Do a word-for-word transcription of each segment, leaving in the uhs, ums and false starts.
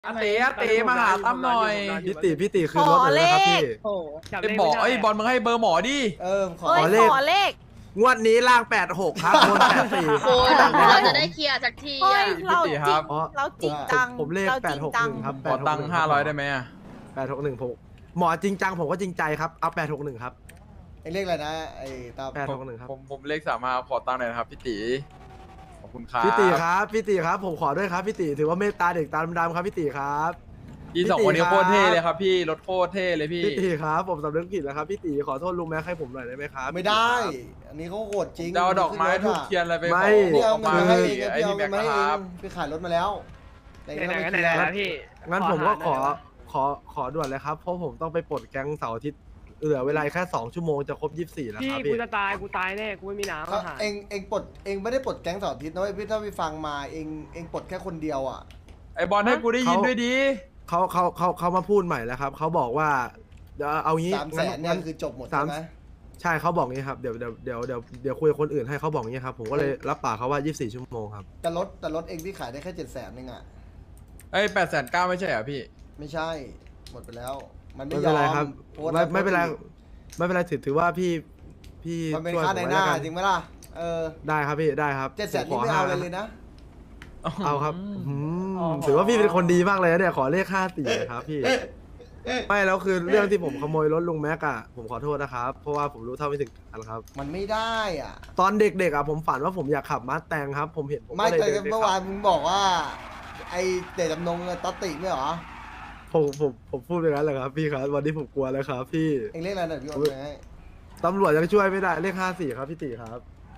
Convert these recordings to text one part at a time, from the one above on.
อาเต๋อาเต๋มาหาตั้มหน่อยพี่ติพี่ติคือรถเลยนะครับพี่โอ้ไอ้บอไอ้บอลมึงให้เบอร์หมอดิเออขอเอ้ยเลขขอเลขงวดนี้ล่างแปดหกครับบนแปดสี่โอ้ยเราจะได้เคลียร์สักทีเฮ้ยอ่ะเราจริงอ๋อเราจริงจังผมเลขราแปจดริงหกจัหงนึ่งครับขอตังค์ห้าร้อยได้ไหมอ่ะแปดหกหนึ่งผมหมอจริงจังผมก็จริงใจครับเอาแปดหกหนึ่งครับไอ้เลขอะไรนะไอ้ตามแปดหกหนึ่งครับผมผมเลขสามมาขอตังค์หน่อยนะครับพี่ตีขอบคุณครับพี่ติครับพี่ติครับผมขอด้วยครับพี่ติถือว่าเมตตาเด็กตาดำๆครับพี่ติครับพี่สองคนนี้โคตรเท่เลยครับพี่รถโคตรเท่เลยพี่พี่ติครับผมสำนึกผิดแล้วครับพี่ติขอโทษลุงแม็กให้ผมหน่อยได้ไหมครับไม่ได้ อันนี้เขาโหดจริงจะเอาดอกไม้ทูบเทียนอะไรไปขอพี่เอาขเงินมามาให้ให้เองไอ้พี่เอานี่เงิแม็กนมาให้คเอรับงพี่ขายรถมาแล้วแต่ไหนยังไหนไม่ไหนเคลียร์นะพี่งั้นผมก็ขอขอขอด่วนเลยครับเพราะผมต้องไปปลดแก๊งเสาร์อาทิตย์เหลือเวลาแค่สองชั่วโมงจะครบยี่สิบสี่แล้วพี่ครับกูพี่จะตายกูตายแน่กูไม่มีน้ำเขาอาหารเองเองปลดเองไม่ได้ปลดแก๊งเสาร์อาทิตย์นะเว้ยพี่ถ้าพี่ฟังมาเองเองปลดแค่คนเดียวอ่ะไอ้บอลให้กูได้ยินด้วยดีเขาเขาเขาเขามาพูดใหม่แล้วครับเขาบอกว่าเดี๋ยวเอางี้สามแสนเนี่ยคือจบหมดใช่ไหมใช่เขาบอกงี้ครับเดี๋ยวเดี๋ยวเดี๋ยวเดี๋ยวเดี๋ยวคุยกับคนอื่นให้เขาบอกงี้ครับผมก็เลยรับปากเขาว่ายี่สิบสี่ชั่วโมงครับแต่รถแต่รถเองพี่ขายได้แค่เจ็ดแสนเองอ่ะไอ้แปดแสนเก้าไม่ใช่เหรอพี่ไม่ใช่หมดไปแล้ว มันไม่ไม่ยเป็อนไรมครับโพสต์ไม่แล้วไม่เป็นไรโพสต์อีกไม่เป็นไรถือถือว่าพี่พี่มันเป็นช่วยค่าผมในไว้หน้าแล้วกันจริงไหมล่ะเออได้ครับพี่ได้ครับเจ็ดแสนผนี่ขไม่เอาห้เลยเลยนะเอาครับอืมถือว่าพี่เป็นคนดีมากเลยนะเนี่ยขอเลขค่าตีครับพี่ไม่แล้วคือเรื่องที่ผมขโมยรถลุงแม็กอะผมขอโทษนะครับเพราะว่าผมรู้เท่าไม่ถึงการครับมันไม่ได้อ่ะตอนเด็กๆอะผมฝันว่าผมอยากขับมาสแตงครับ ผมเห็นผมไม่ก็เลยแต่เดินไปเมื่อขัวานบมึงบอกว่า ไอ้เดชจำนงตอตติไม่เหรอผมผมผมพูดอย่างนั้นแหละครับพี่ครับวันนี้ผมกลัวแล้วครับพี่เองเรียกอะไรหน่อยพี่โอนไปให้ตำรวจยังช่วยไม่ได้เลขห้าสี่ครับพี่ตีครับ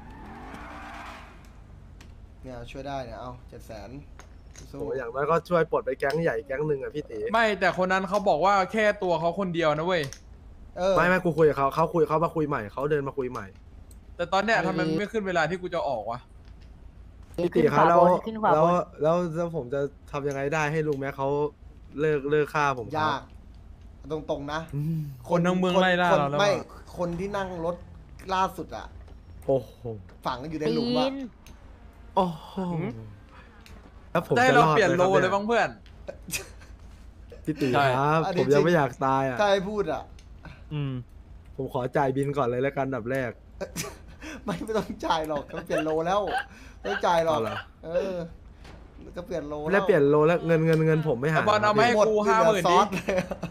เนี่ยช่วยได้เนี่ยเอาเจ็ดแสนสู้โอ้อย่างน้อยก็ช่วยปลดไปแก๊งใหญ่แก๊งหนึ่งอะพี่ตีไม่แต่คนนั้นเขาบอกว่าแค่ตัวเขาคนเดียวนะเว้ยเออไม่ไม่กูคุยกับเขาเขาคุยเขามาคุยใหม่เขาเดินมาคุยใหม่แต่ตอนเนี้ยทำไมมันไม่ขึ้นเวลาที่กูจะออกวะพี่ตีครับแล้วขึ้นขวาแล้บวน แล้วแล้วผมจะทำยังไงได้ให้ลุงแม็กเขาเลิกเลิกฆ่าผมครับยากตรงๆนะอืมคนทั้งเมืองไล่ล่าคนเราแล้วไม่อะคนที่นั่งรถล่าสุดอ่ะโอ้โหฝังอยู่ในหลุมอ่ะโอ้โหแล้วผมจะให้จะเรารอดเปลี่ยนไหมโลครับเลยบ้างเพื่อนพี่ตีใช่ครับอันนี้ผมยังจริงไม่อยากตายอ่ะถ้าให้พูดอ่ะอืมผมขอจ่ายบินก่อนเลยแล้วกันอันดับแรกไม่ไม่ต้องจ่ายหรอกก็เปลี่ยนโลแล้วไม่ต้องจ่ายหรอกเอาเหรอเออก็เปลี่ยนโลแล้วเปลี่ยนโลแล้วเงินเงินเงินผมไม่หาไอ้บอลเอามาให้หมดกูเหลืห้าหมื่อน ซดิอสเลย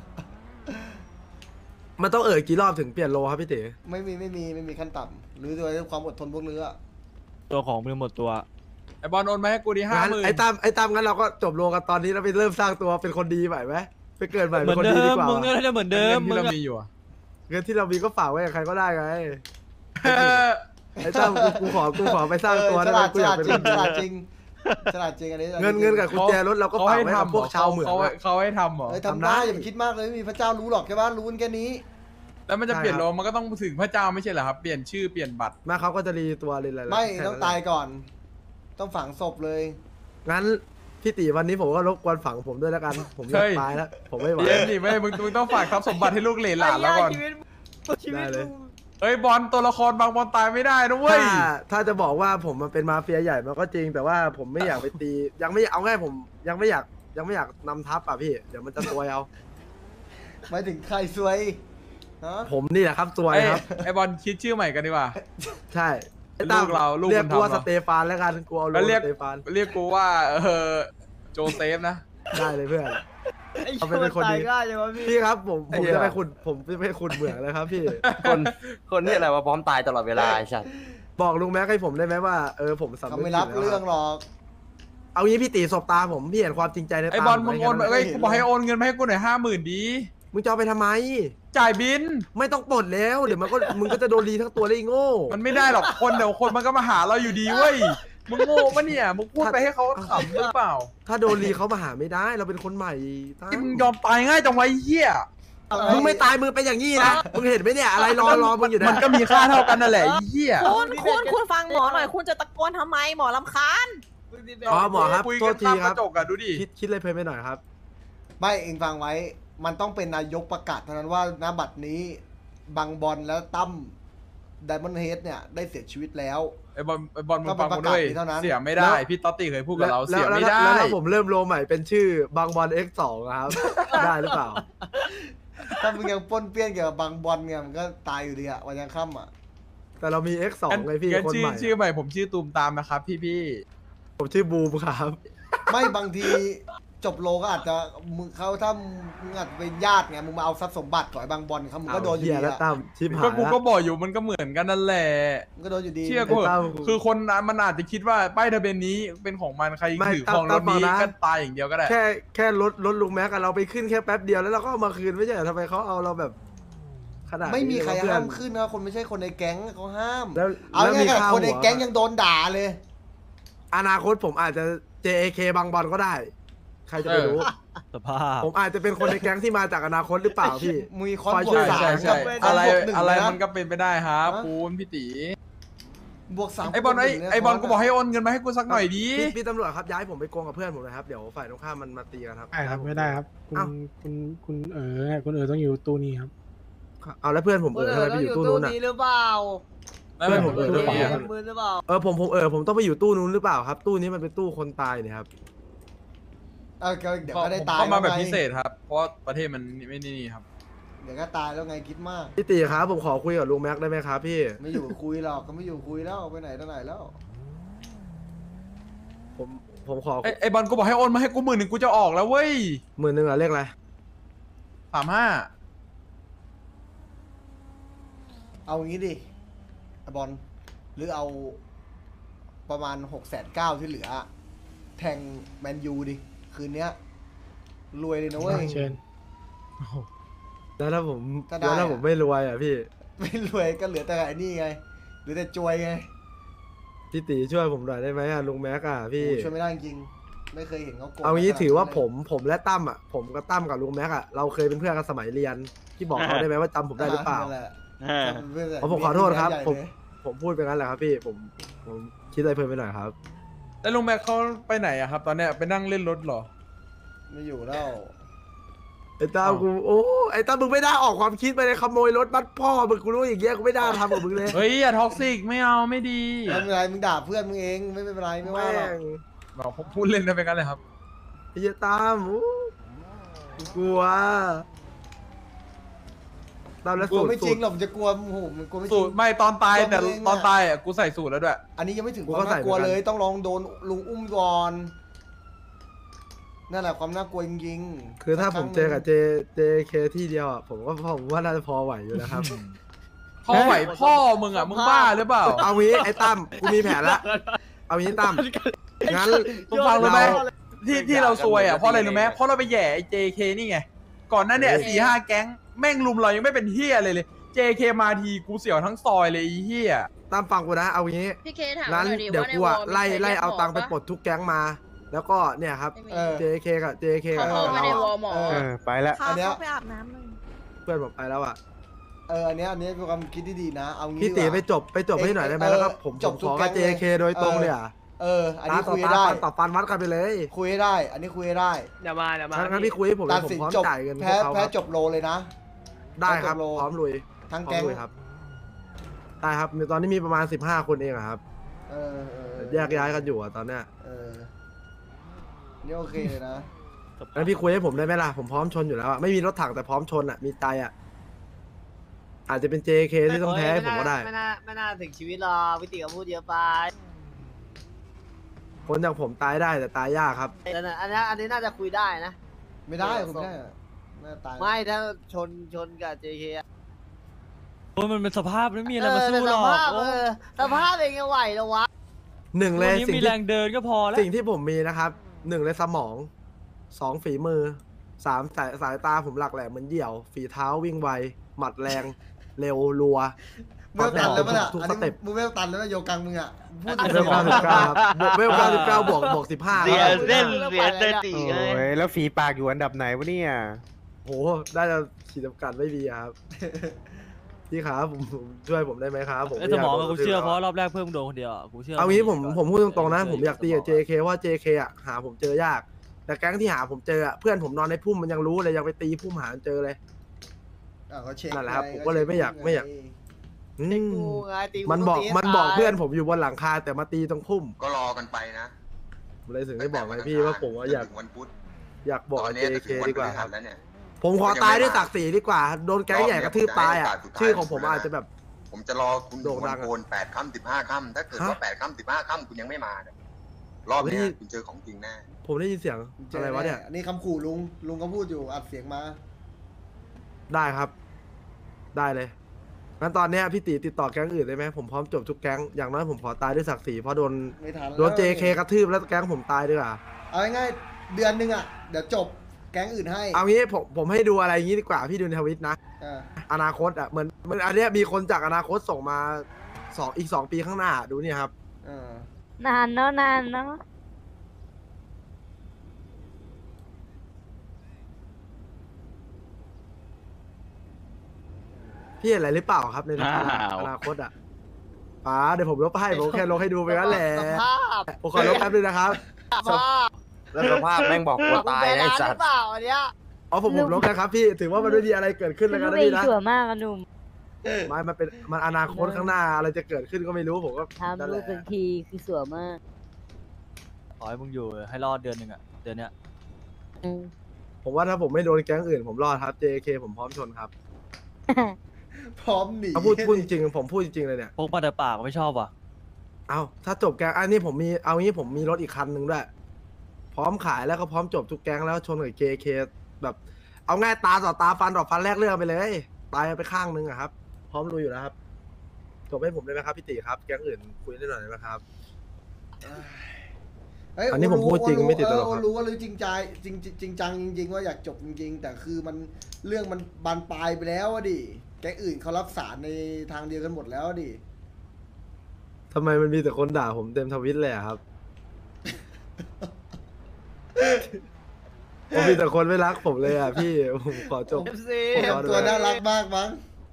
มันต้องเอ่ยกี่รอบถึงเปลี่ยนโลครับพี่ตีไม่มีไม่มีไม่มีขั้นต่ำหรือด้วยความอดทนพวกเรืออะตัวของมึงหมดตัวไอ้บอลโอนมาให้กูดีห้างั้นหมื่นไอ้ตามไอ้ตามงั้นเราก็จบโลกันตอนนี้แล้วไปเริ่มสร้างตัวเป็นคนดีใหม่ไหมไปเกิดใหม่เหเป็มือนนคนเดิดีดีมกว่ามึงก็น่าจะเหมือนเดิมงินมึที่งเราอะมีอยู่อะเงินที่เรามีก็ฝากไว้กับใครก็ได้ไงไอ้ตามกูกูขอกูขอไปสร้างตัวเออฉได้ไหมลาดกูฉอยาลาก ดเป็นจครินงดีฉลาดจริงฉลาดจริงอันนี้เงินเงินกับกุญแจรถเราก็เขาฝากให้ไว้กับทำพวกชาวเหมืองเขาอะเขาให้ทำเหรอเอ้ยทำทำได้ได้อย่าไปคิดมากเลยไม่มีพระเจ้ารู้หรอกแค่ว่ารู้กันแค่นี้แล้วมันจะใช่เปลี่ยนครับโลมันก็ต้องถึงพระเจ้าไม่ใช่เหรอครับ เปลี่ยนชื่อเปลี่ยนบัตรมาเขาก็จะรีตัวเลยอะไรไม่แค่ต้องนั้นตายก่อน ต้องฝังศพเลยงั้นพี่ตีวันนี้ผมก็รบกวนฝังผมด้วยแล้วกัน ผมอยากตายแล้ว ผมไม่ไหวเย็นดิไม่มึงมึงต้องฝากทรัพย์สมบัติให้ลูกเหลนหลานแล้วก่อนได้เลยเอ้ยบอลตัวละครบางบอลตายไม่ได้นะเว้ถ้าย ถ้าจะบอกว่าผมมันเป็นมาเฟียใหญ่มันก็จริง แต่ว่าผมไม่อยากไปตี ยังไม่เอาง่ายผมยังไม่อยากยังไม่อยากนำทัพอ่ะพี่เดี๋ยวมันจะซวยเอาหมายถึงใครซวยฮะผมนี่แหละครับซวยไอ้ครับไอ้บอลคิดชื่อใหม่กันดีกว่าใช่ไอ้ลูกเราลูกเรียกบุญธรกูรมว่าเหรสอเตฟานแล้วกันกูเอาโลแล้วเรียกสเตฟานเรียกกูว่าเออโจเซฟนะได้เลยเพื่อนเอาไปเป็นคนดีพี่ครับผมไอ้ผมเหี้ยจะไปขุดผมจะไปขุดเหมืองเลยครับพี่คนคนนี่อะไรวะพร้อมตายตลอดเวลาไอ้สัสบอกลุงแม็กให้ผมได้ไหมว่าเออผมสำนึกเขาผิดไม่รับแล้วเรื่องหรอกเอางี้พี่ตีสบตาผมพี่เห็นความจริงใจในตาไอ้บอลผมึงไหโอนมาแค่เอ้ยนั้นกูบอกให้โอนเงินมาให้กูหน่อยห้าหมื่นดีมึงจะเอาไปทำไมจ่ายบินไม่ต้องปลดแล้วเดี๋ยวมันก็มึงก็จะโดนรีทั้งตัวเลยไอ้โง่มันไม่ได้หรอกคนเดี๋ยวคนมันก็มาหาเราอยู่ดีเว้ยมึงโง่ปะเนี่ยมึงพูดไปให้เขาขำหรือเปล่าถ้าโดนรีเขามาหาไม่ได้เราเป็นคนใหม่ตั้ที่มึงยอมตายง่ายจังไวะไอ้เหี้ยมึงไม่ตายมึงเป็นอย่างนี้นะมึงเห็นไหมเนี่ยอะไรรอรอมึงอยู่มันะนก็มีค่าเท่ากันนั่นแหละไอ้เหี้ยคุณคุณคุณฟังหมอหน่อย คุณจะตะโกนทำไมหมอลำคาญอ๋อหมอครับคุยโทกัษนทีตามคกรับระจกอะดูดิคิดคิดเลยเพลินไปหน่อยครับไม่เองฟังไว้ มันต้องเป็นนายกประกาศเท่านั้นว่าณบัตรนี้บางบอลและตั้มไดมอนด์เฮดเนี่ยได้เสียชีวิตแล้วไอบอลไอบอลมึงฟังกูด้วยเสียไม่ได้พี่ต๊อตตี้เคยพูดกับเราแล้เสีวย แล้วไม่ได้แล้วถ้าผมเริ่มโลใหม่เป็นชื่อบางบอล เอ็กซ์ สอง ครับ ได้หรือเปล่าถ้ามึงยังปนเปี้ยนเกี่ยวกับบางบอลเนี่ยมันก็ตายอยู่ดีอะวันยังค่ำอะแต่เรามี เอ็กซ์ สองงั้นไงพี่งั้นคนชื่อใหม่ชื่อใหม่ผมชื่อตูมตามนะครับพี่พี่ผมชื่อบูมครับไม่บางทีจบโลก็อาจจะมึงเขาถ้ามึงอาจจะเป็นญาติไงมึงมาเอาทรัพย์สมบัติของไอ้บางบอลเขามึงก็โดนอยู่เหี้ยดีแล้วอะตั้มชิบหายก็กูแล้วก็บอกอยู่มันก็เหมือนกันนั่นแหละมึงก็โดนอยู่ดีเชื่อกูไอ้ตั้มคือคนนั้นมันอาจจะคิดว่าป้ายทะเบียนนี้เป็นของมันใครไม่ถือของรตั้ถมนี้ตั้มก็นะตายอย่างเดียวก็ได้แค่แค่รถรถลุงแม็กอะเราไปขึ้นแค่แป๊บเดียวแล้วเราก็เอามาคืนไม่ใช่เหรอทำไมเขาเอาเราแบบขนาดนี้ไม่มีใครวะเพื่อห้ามขึ้นนะคนไม่ใช่คนในแก๊งเขาห้ามแล้วเอาแล้วง่ายมีๆค่าคนในหัวแก๊งยังโดนด่าเลยอนาคตผมอาจจะ เจ เอ เค บางบอลก็ได้ ใครจะไปรู้สภาพผมอาจจะเป็นคนในแก๊งที่มาจากอนาคตหรือเปล่าพี่มีคอนคอยบวช่กวยสาใช่มใช่กับอะไรบวกหนึ่งอะไรนะมันก็เป็นไปได้ครับฮะคุณพี่ตีบวกสามไอบอลไอไอบอลกูบอกให้โอนเงินมาให้กูสักหน่อยดิพี่พี่ตำรวจครับย้ายผมไปโกงกับเพื่อนผมนะครับเดี๋ยวฝ่ายตรงข้ามมันมาตีกันครับไม่ครับไม่ได้ครับ คุณเอ้าคุณคุณเออคุณเออต้องอยู่ตู้นี้ครับเอาแล้วเพื่อนผมเออทำไมไปอยู่ตู้นู้นอ่ะหรือเปล่าแล้วทำไมผมเออเออเอออะมือหรือเปล่าเออผมผมเออผมต้องไปอยู่ตู้นู้นหรือเปล่าครับ ตู้นี้มันเป็นตู้คนตายเนี่ยครับเออเดี๋ยวผมก็ได้ตายเข้ามาแบบล้วไงพิเศษครับ เพราะว่าประเทศมันไม่นี่ครับเดี๋ยวก็ตายแล้วไงคิดมากพี่ตีครับผมขอคุยกับลุงแม็กได้ไหมครับพี่ไม่อยู่คุยหรอกก็ไม่อยู่คุยแล้วไปไหนต่อไหนแล้วผมผมขอไอไอบอลกูบอกให้โอนมาให้กูหมื่นหนึ่งกูจะออกแล้วเว้ยหมื่นหนึ่งอะเลขอะไรสามห้าเอางี้ดิไอ้บอลหรือเอาประมาณหกแสนเก้าที่เหลือ แทงแมนยูดิคืนเนี้ยรวยเลยนะเว้ยเชิญแล้วถ้าผมก็ได้แล้วถ้าผมไม่รวยอ่ะพี่ไม่รวยก็เหลือแต่ไอ้นี่ไงเหลือแต่จวยไงพี่ตีช่วยผมหน่อยได้ไหมอ่ะลุงแม็กอ่ะพี่โอ้ช่วยไม่ได้จริงไม่เคยเห็นเขาโกงเอางี้ขนดถือว่านั้นผมผมและตั้มอ่ะผมกับตั้มกับลุงแม็กอ่ะเราเคยเป็นเพื่อนกันสมัยเรียนพี่บอกเขาได้ไหมว่าจำผมได้หรือเปล่านั่นแหละอ๋อผมขอโทษครับใหญ่ผมเลยผมพูดไปงั้นแหละครับพี่ผมผมคิดอะไรเพลินไปหน่อยครับแล้วลุงแม็กเขาไปไหนอะครับ ตอนเนี้ยไปนั่งเล่นรถเหรอไม่อยู่แล้วไอ้ตั้มกูโอ้ไอ้ตั้มมึงไม่ได้ออกความคิดไปเลยขโมยรถบัสพ่อมึงกูรู้อย่างเงี้ยกูไม่ได้ทำกับมึงเลยเฮ้ยอย่าท็อกซิกไม่เอาไม่ดีไม่เป็นไรมึงด่าเพื่อนมึงเองไม่เป็นไรไม่ว่าแม่หรอกงบอกผมพูดเล่นได้ไปกันเลยครับไอ้เหี้ยตั้มอู้กูกลัวตั้มแล้วกลัสูวตรไม่จสูริตงรหรอกมึงจะกลัวโอ้โหมึงกลัวไม่จสูริตงรไม่ตอนตายแต่ตัวเองอะตอนตายอะกูใส่สูตรแล้วด้วยอันนี้ยังไม่ถึงกูคก็วามน่ากลัวใส่เหมือนกันเลยต้องลองโดนลุงอุ้มก่อนนั่นแหละความน่ากลัวจริงๆคือถ้าผมเจอกับสัเจเจเคที่เดียวอ่ะผมก็ผมว่าน่าจะพอไหวอยู่นะครับพ่อไหวพ่อมึงอะมึงบ้าหรือเปล่าเอางี้ไอ้ตั้มกูมีแผนละเอางี้ตั้มงั้นมึงฟังรู้ไหมเราที่ที่เราซวยอะเพราะอะไรรู้ไหมเพราะเราไปแหย่ไอ้ เจ เค นี่ไง ก่อนหนั้นเนี่ยสี่ห้าแก๊งแม่งลุมเรายังไม่เป็นเฮียเลยเลย เจ เค มาทีกูเสียวทั้งซอยเลยไอ้เฮียตั้มฟังกูนะเอางี้พี่เคถามนั้นหน่อยดิเดี๋ยวว่าในกูวอลมีอะไล่ใครไล่รียกเอาตังค์ไปหมปลดทุกแก๊งมา แล้วก็เนี่ยครับไม่มีเออเจเคกับเจเคเขากับเข้ามาในวอลหมอเอเออไปแล้วพาอันเนี้ยเขาไปอาบน้ำหนึ่งเพื่อนผมไปแล้วอ่ะเอออันเนี้ยอันเนี้ยเป็นความคิดที่ดีนะเอางี้พี่ดีตีกว่าไปจบไปจบให้หน่อยได้ไหมเออแล้วก็ผมจผบมทุขกอแก๊กับงเจเลยเคโดยตรงเลยอ่ะเอออันตานี้ต่อคุยให้ตาได้ฟันต่อฟันวัดกันไปเลยคุยให้ได้ อันนี้คุยให้ได้เดี๋ยวมาเดี๋ยวมางั้นงั้นพี่คุยให้ผมเลตัยดผมสินพร้อมจบจ่ายเงินพวแพ้กเขาคแพ้รับจบโลเลยนะได้ครับจบโลพร้อมลุยทั้งพร้อแก๊มงลุยครับได้ครับมีตอนนี้มีประมาณสิบห้าคนเองอะครับเออเออแยกย้ายกันอยู่อะตอนเนี้ยเออนี่โอเคเลยนะงั้นพี่คุยให้ผมได้ไหมล่ะผมพร้อมชนอยู่แล้วอะไม่มีรถถังแต่พร้อมชนอะมีใจอะอาจจะเป็น เจ เค ที่ต้องแพ้ให้ผมก็ได้ไม่น่าไม่น่าถึงชีวิตหรอกพี่ติ๋วพูดเยอะไปคนอย่างผมตายได้แต่ตายยากครับแต่น่ะอันนี้อันนี้น่าจะคุยได้นะไม่ได้คุณไม่ได้อะน่าตายไม่ถ้าชนชนกับ เจ เค อะโอ้ยมันเป็นสภาพไม่มีอะไรเอมาอสู้แต่หสรอกภาพโอ้เออสภาพเองยังไหวแล้ววะหนึ่งเลวันยนี้สิ่งมีที่แรงเดินก็พอแล้วสิ่งที่ผมมีนะครับหนึ่งเลยสมองสองฝีมือสามสายสายตาผมหลักแหลมเหมือนเดี่ยว ฝีเท้าวิ่งไว หมัดแรง เร็วรัวเวลตันแล้วมั้ยอ่ะทุกอันสนี้เต็ปมึงเวลตันแล้วนะโยกังมึงอ่ะพูดถึงเวลเก้าสิบเก้าครับบวกเวลเก้าสิบเก้าบวกบวกสิบห้าเสียเส้นเสียเตติโอ้ยแล้วฝีปากอยู่อันดับไหนวะเนี่ยโหได้จะขีดจำกัดไม่มีอะครับ พี่ครับผมผมช่วยผมได้ไหมครับผมไอ้ไม่สยากมองโดอะนกูเชื่อทืบเพราะรอบแรกเพิ่มโดนคนเดียวอะกูเชื่อเอางี้ผมผมพูดตรงๆนะเชื่ผมอยากตีกับ เจ เค ว่า เจ เค อะหาผมเจอยาก แต่แก๊งที่หาผมเจออะเพื่อนผมนอนในพุ่มมันยังรู้เลยยังไปตีพุ่มหาจนเจอเลยอ่ะเขาเช็คนั่นแหละครับไงผมก็เลยไม่อยากไม่อยากไอืมกูไงตีมันบอกตีมันบอกตายเพื่อนผมอยู่บนหลังคาแต่มาตีตรงพุ่มก็รอกันไปนะผมเลยถึงได้บอกไงพี่ว่าผมว่าอยากจนถึงวันพุธอยากบอกตอนเจนี้เคถึงวันดีกว่าพฤคหัรับสแล้วเนี่ยผมขอตายด้วยศักดิ์ศรีดีกว่า โดนแก๊งใหญ่กระทืบตายอ่ะรอบเนี้ยผมจะให้โอกาสสุดท้ายชื่อของผมอาจจะแบบผมจะรอคุณโด่ถึงงดัวันงอะโกนแปดค่ำสิบห้าค่ำถ้าเกิดฮะว่าแปดค่ำสิบห้าค่ำคุณยังไม่มาเนี่ยรอบเนี้ยนี่คุณเจอของจริงแน่ผมได้ยินเสียงอะไรวะเนี่ยอันนี้คำขู่ลุงลุงก็พูดอยู่อัดเสียงมาได้ครับ ได้เลยงั้นตอนเนี้ยพี่ตีติดต่อแก๊งอื่นได้ไหมผมพร้อมจบทุกแก๊งอย่างน้อยผมขอตายด้วยศักดิ์ศรีเพราะโดนไม่ทันแล้วโดนเจเคกระทืบแล้วแก๊งผมตายด้วยอ่ะเอาง่ายๆเดือนหนึงอ่ะเดี๋ยวจบแก๊งอื่นให้เอางี้ผมผมให้ดูอะไรอย่างงี้ดีกว่าพี่ดูในทวิตนะอ่าอนาคตอ่ะเหมือนเหมันอันเนี้ยมีคนจากอนาคตส่งมาสองอีกสองปีข้างหน้าดูเนี่ยครับอ่านานเนาะนานเนาะพี่เห็นอะไรหรือเปล่าครับในทวิตอะอนาคตอ่ะป๋าเดี๋ยวผมลบให้ผมแค่ลบให้ดูไปงั้นแหละสภาพผมขอลบแป๊บนึงนะครับสภาพแล้วสภาพแม่งบอกว่าตายนะไอ้สัตว์เปล่าอันเนี้ยอ๋อผมผมลบนะครับพี่ถือว่ามันไม่มีอะไรเกิดขึ้นแล้วกันนะไม่พี่นะชัวร์มากอะหนุ่มไม่มันเป็นมันอนาคตข้างหน้าอะไรจะเกิดขึ้นก็ไม่รู้ผมก็ทำนั่นแหรูละปเป็นทีคือสวยมากขอให้มึงอยู่ให้รอดเดือนหนึ่งอะเดือนเนี้ยอืมผมว่าถ้าผมไม่โดนแก๊งอื่นผมรอดครับ เจ เค ผมพร้อมชนครับพร้อมหนีเอาพูดพูดจริงๆผมพูดจริงๆเลยเนี่ยพกมาแต่ปากไม่ชอบว่ะเอาถ้าจบแก๊งอันนี้ผมมีเอางี้ผมมีรถอีกคันหนึ่งด้วยพร้อมขายแล้วก็พร้อมจบทุกแก๊งแล้วชนกับ เจ เค แบบเอาง่ายตาต่อตาฟันต่อฟันแลกเรื่องไปเลยตายไปข้างนึงอะครับ พร้อมลุยอยู่แล้วครับจบให้ผมได้ไหมครับพี่ติครับแก๊งอื่นคุยได้หน่อยได้ไหมครับเฮ้ยอันนี้ผมพูดจริงไม่ติดตลกครับเออรู้ว่ารู้จริงใจจริงจริงจังจริง ๆ ว่าอยากจบจริง ๆ แต่คือมันเรื่องมันบานปลายไปแล้วอะดิแก๊งอื่นเขารับสารในทางเดียวกันหมดแล้วอะดิทำไมมันมีแต่คนด่าผมเต็มทวิตเลยอะครับ ผมมีแต่คนไม่รักผมเลยอ่ะพี่ผมขอจบ ผมขอดูตัวน่ารักมากมั้ง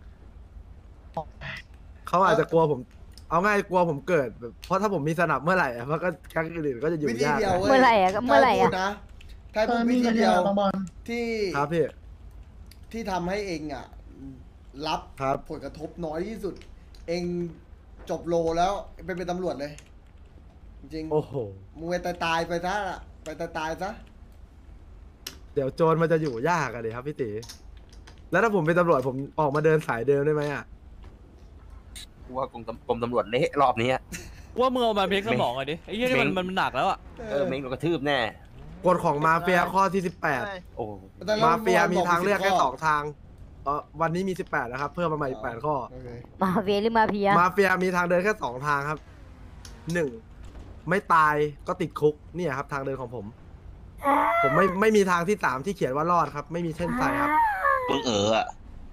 เขาอาจจะกลัวผม เอาง่ายกลัวผมเกิดแบบเพราะถ้าผมมีสนับเมื่อไหร่อะมันก็แก๊งอื่นก็จะอยู่วิธียากเดียวว้ยเมื่อไหร่อะก็เมื่อไหร่อะถ้าพูดนะถ้าพูดวิธีเดียวที่ครับพี่ที่ทำให้เองอ่ะ รับครับผลกระทบน้อยที่สุด เองจบโลแล้วไปเป็นตำรวจเลย จริงๆโอ้โหมึงไปตายตายๆไปซะล่ะไปตายตายๆซะเดี๋ยวโจรมันจะอยู่ยากอะดิครับพี่ตีแล้วถ้าผมเป็นตำรวจผมออกมาเดินสายเดิมได้ไหมอะกูว่ากรมตำกรมตำรวจเละรอบนี้อะว่ามึงเอามาเพกสมองหน่อยดิไอ้เหี้ยนี่มันเม้งมันหนักแล้วอะเออเม้งโดนกระทืบแน่กฎของมาเฟียข้อที่สิบแปดโอ้แต่รมาบเฟียมีทางเลือกแค่บสองทางเออวันนี้มีสิบแปดนะครับเพิ่มมาใหม่อีกแปดข้อโอเคมาเฟียหรือมาเพียมาเฟียมีทางเดินแค่สองทางครับหนึ่งไม่ตายก็ติดคุกเนี่ยครับ ทางเดินของผม ผมไม่ไม่มีทางที่สามที่เขียนว่ารอดครับ ไม่มีเส้นชัยครับมึงเอออะ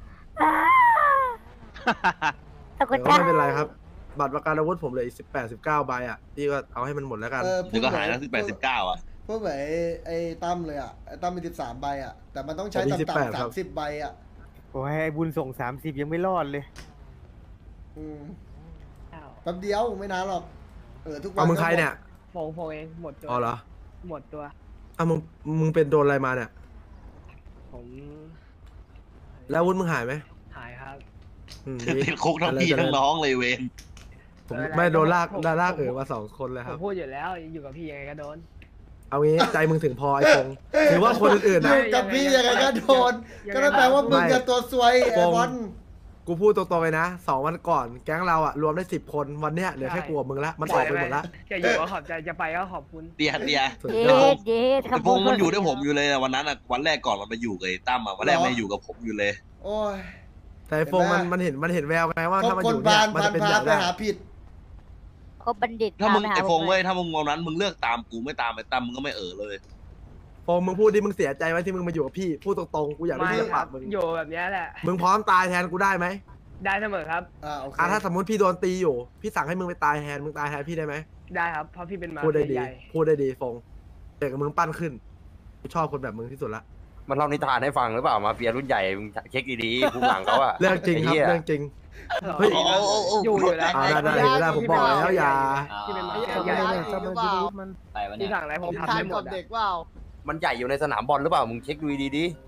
ตะโกแต่นก็จ้าไม่เป็นไรครับ บัตรประกันอาวุธผมเหลยสิบแปดสิบเก้าใบอ่ะพี่ก็เอาให้มันหมดแล้วกันเออเดี๋ยวก็หายแล้วสิบแปดสิบเก้าอ่ะพูดเหมือนไอ้ไอ้ตั้มเลยอ่ะไอ้ตั้มมีสิบสามใบอ่ะ แต่มันต้องใช้ผมมีต่ำ 18 ๆครัสาบมสิบใบอ่ะโอ้ยไอ้บุญส่งสามสิบยังไม่รอดเลยอืมแป๊บเดียวไม่นานหรอก เออทุกวันเอามึงใครเนี่ยโฟงโฟงเองหมดตัวอ๋อเหรอหมดตัวอ่ะมึงมึงเป็นโดนอะไรมาเนี่ยผมแล้วอาวุธมึงหายไหมหายครับอืมติดคุกทั้งพี่ทั้งน้องเลยเวนผมไม่โดนลากลากเออมาสองคนเลยผครัมบพูดอยู่แล้วอยู่กับพี่ยังไงก็โดนเอางี้ใจมึงถึงพอไอ้ฟงหรือว่าคนอื่นๆอนะยู่กับพี่ยังไงก็โดนยังไงก็นั่นแปลว่ามึงกับตัวซวยไอ้ฟงบอลกูพูดตรงๆเลยนะสองวันก่อน แก๊งเราอะรวมได้สิบคนวันเนี้ยเหลือแค่กลัวมึงละมันออกไปหมดละจะอยู่ก็ขอบใจจะไปก็ขอบคุณเดียเดียสุดเย็ยอดดเย็ดไอ้พงมันอยู่ด้วยผมอยู่เลยอะวันนั้นอะวันแรกก่อนมันมาอยู่กับไอ้ตั้มอะวันแรกมันอยู่กับผมอยู่เลยโอ้ยแต่ไอ้ฟงมันเห็นไหมมันเห็นมันเห็นแววไงว่าคถ้ามันคอน ยู่บาเนี่ยนมันพัจะนเป็นพาอย่างไปนั้นหาผิดคบบัณฑิตถ้ามึงพไอ้หพงเว้ยถ้ามึงวันนั้นมึงเลือกตามกูไม่ตามไอ้ตั้มมึงก็ไม่เออเลยฟงมึงพูดดิมึงเสียใจไหมที่มึงมาอยู่กับพี่พูดตรงๆกูอยากได้ไม่ยินจากครัปาบกมึงอยู่แบบเนี้ยแหละมึงพร้อมตายแทนกูได้ไหมได้เสมอครับอ่าโอเคอ่ะถ้าสมมติพี่โดนตีอยู่ พี่สั่งให้มึงไปตายแทนมึงตายแทนพี่ได้ไหมได้ครับเพราะพี่เป็นมาพูดได้ดีใหญ่พูดได้ดีฟงเด็กกับมึงปั้นขึ้นกูชอบคนแบบมึงที่สุดละมันเล่านิทานให้ฟังหรือเปล่ามาเฟียรุ่นใหญ่มึงเช็คดีๆผู้หลังเขาอะเรื่องจริงครับไหี้ยเรื่องจริงๆเฮ้ยโอ้โอ้โอ้โอ้อยู่อยู่แล้วอ่าได้ได้ได้ได้ผมบอกแล้วอย่าที่เป็นมาไอ้ใหญ่ไอ้ไอ้หรือเปล่าที่สั่งอะไรผมทำทานได้หมกัดบอะเด็กเปล่ามันใหญ่อยู่ในสนามบอลหรือเปล่ามึงเช็คดูดี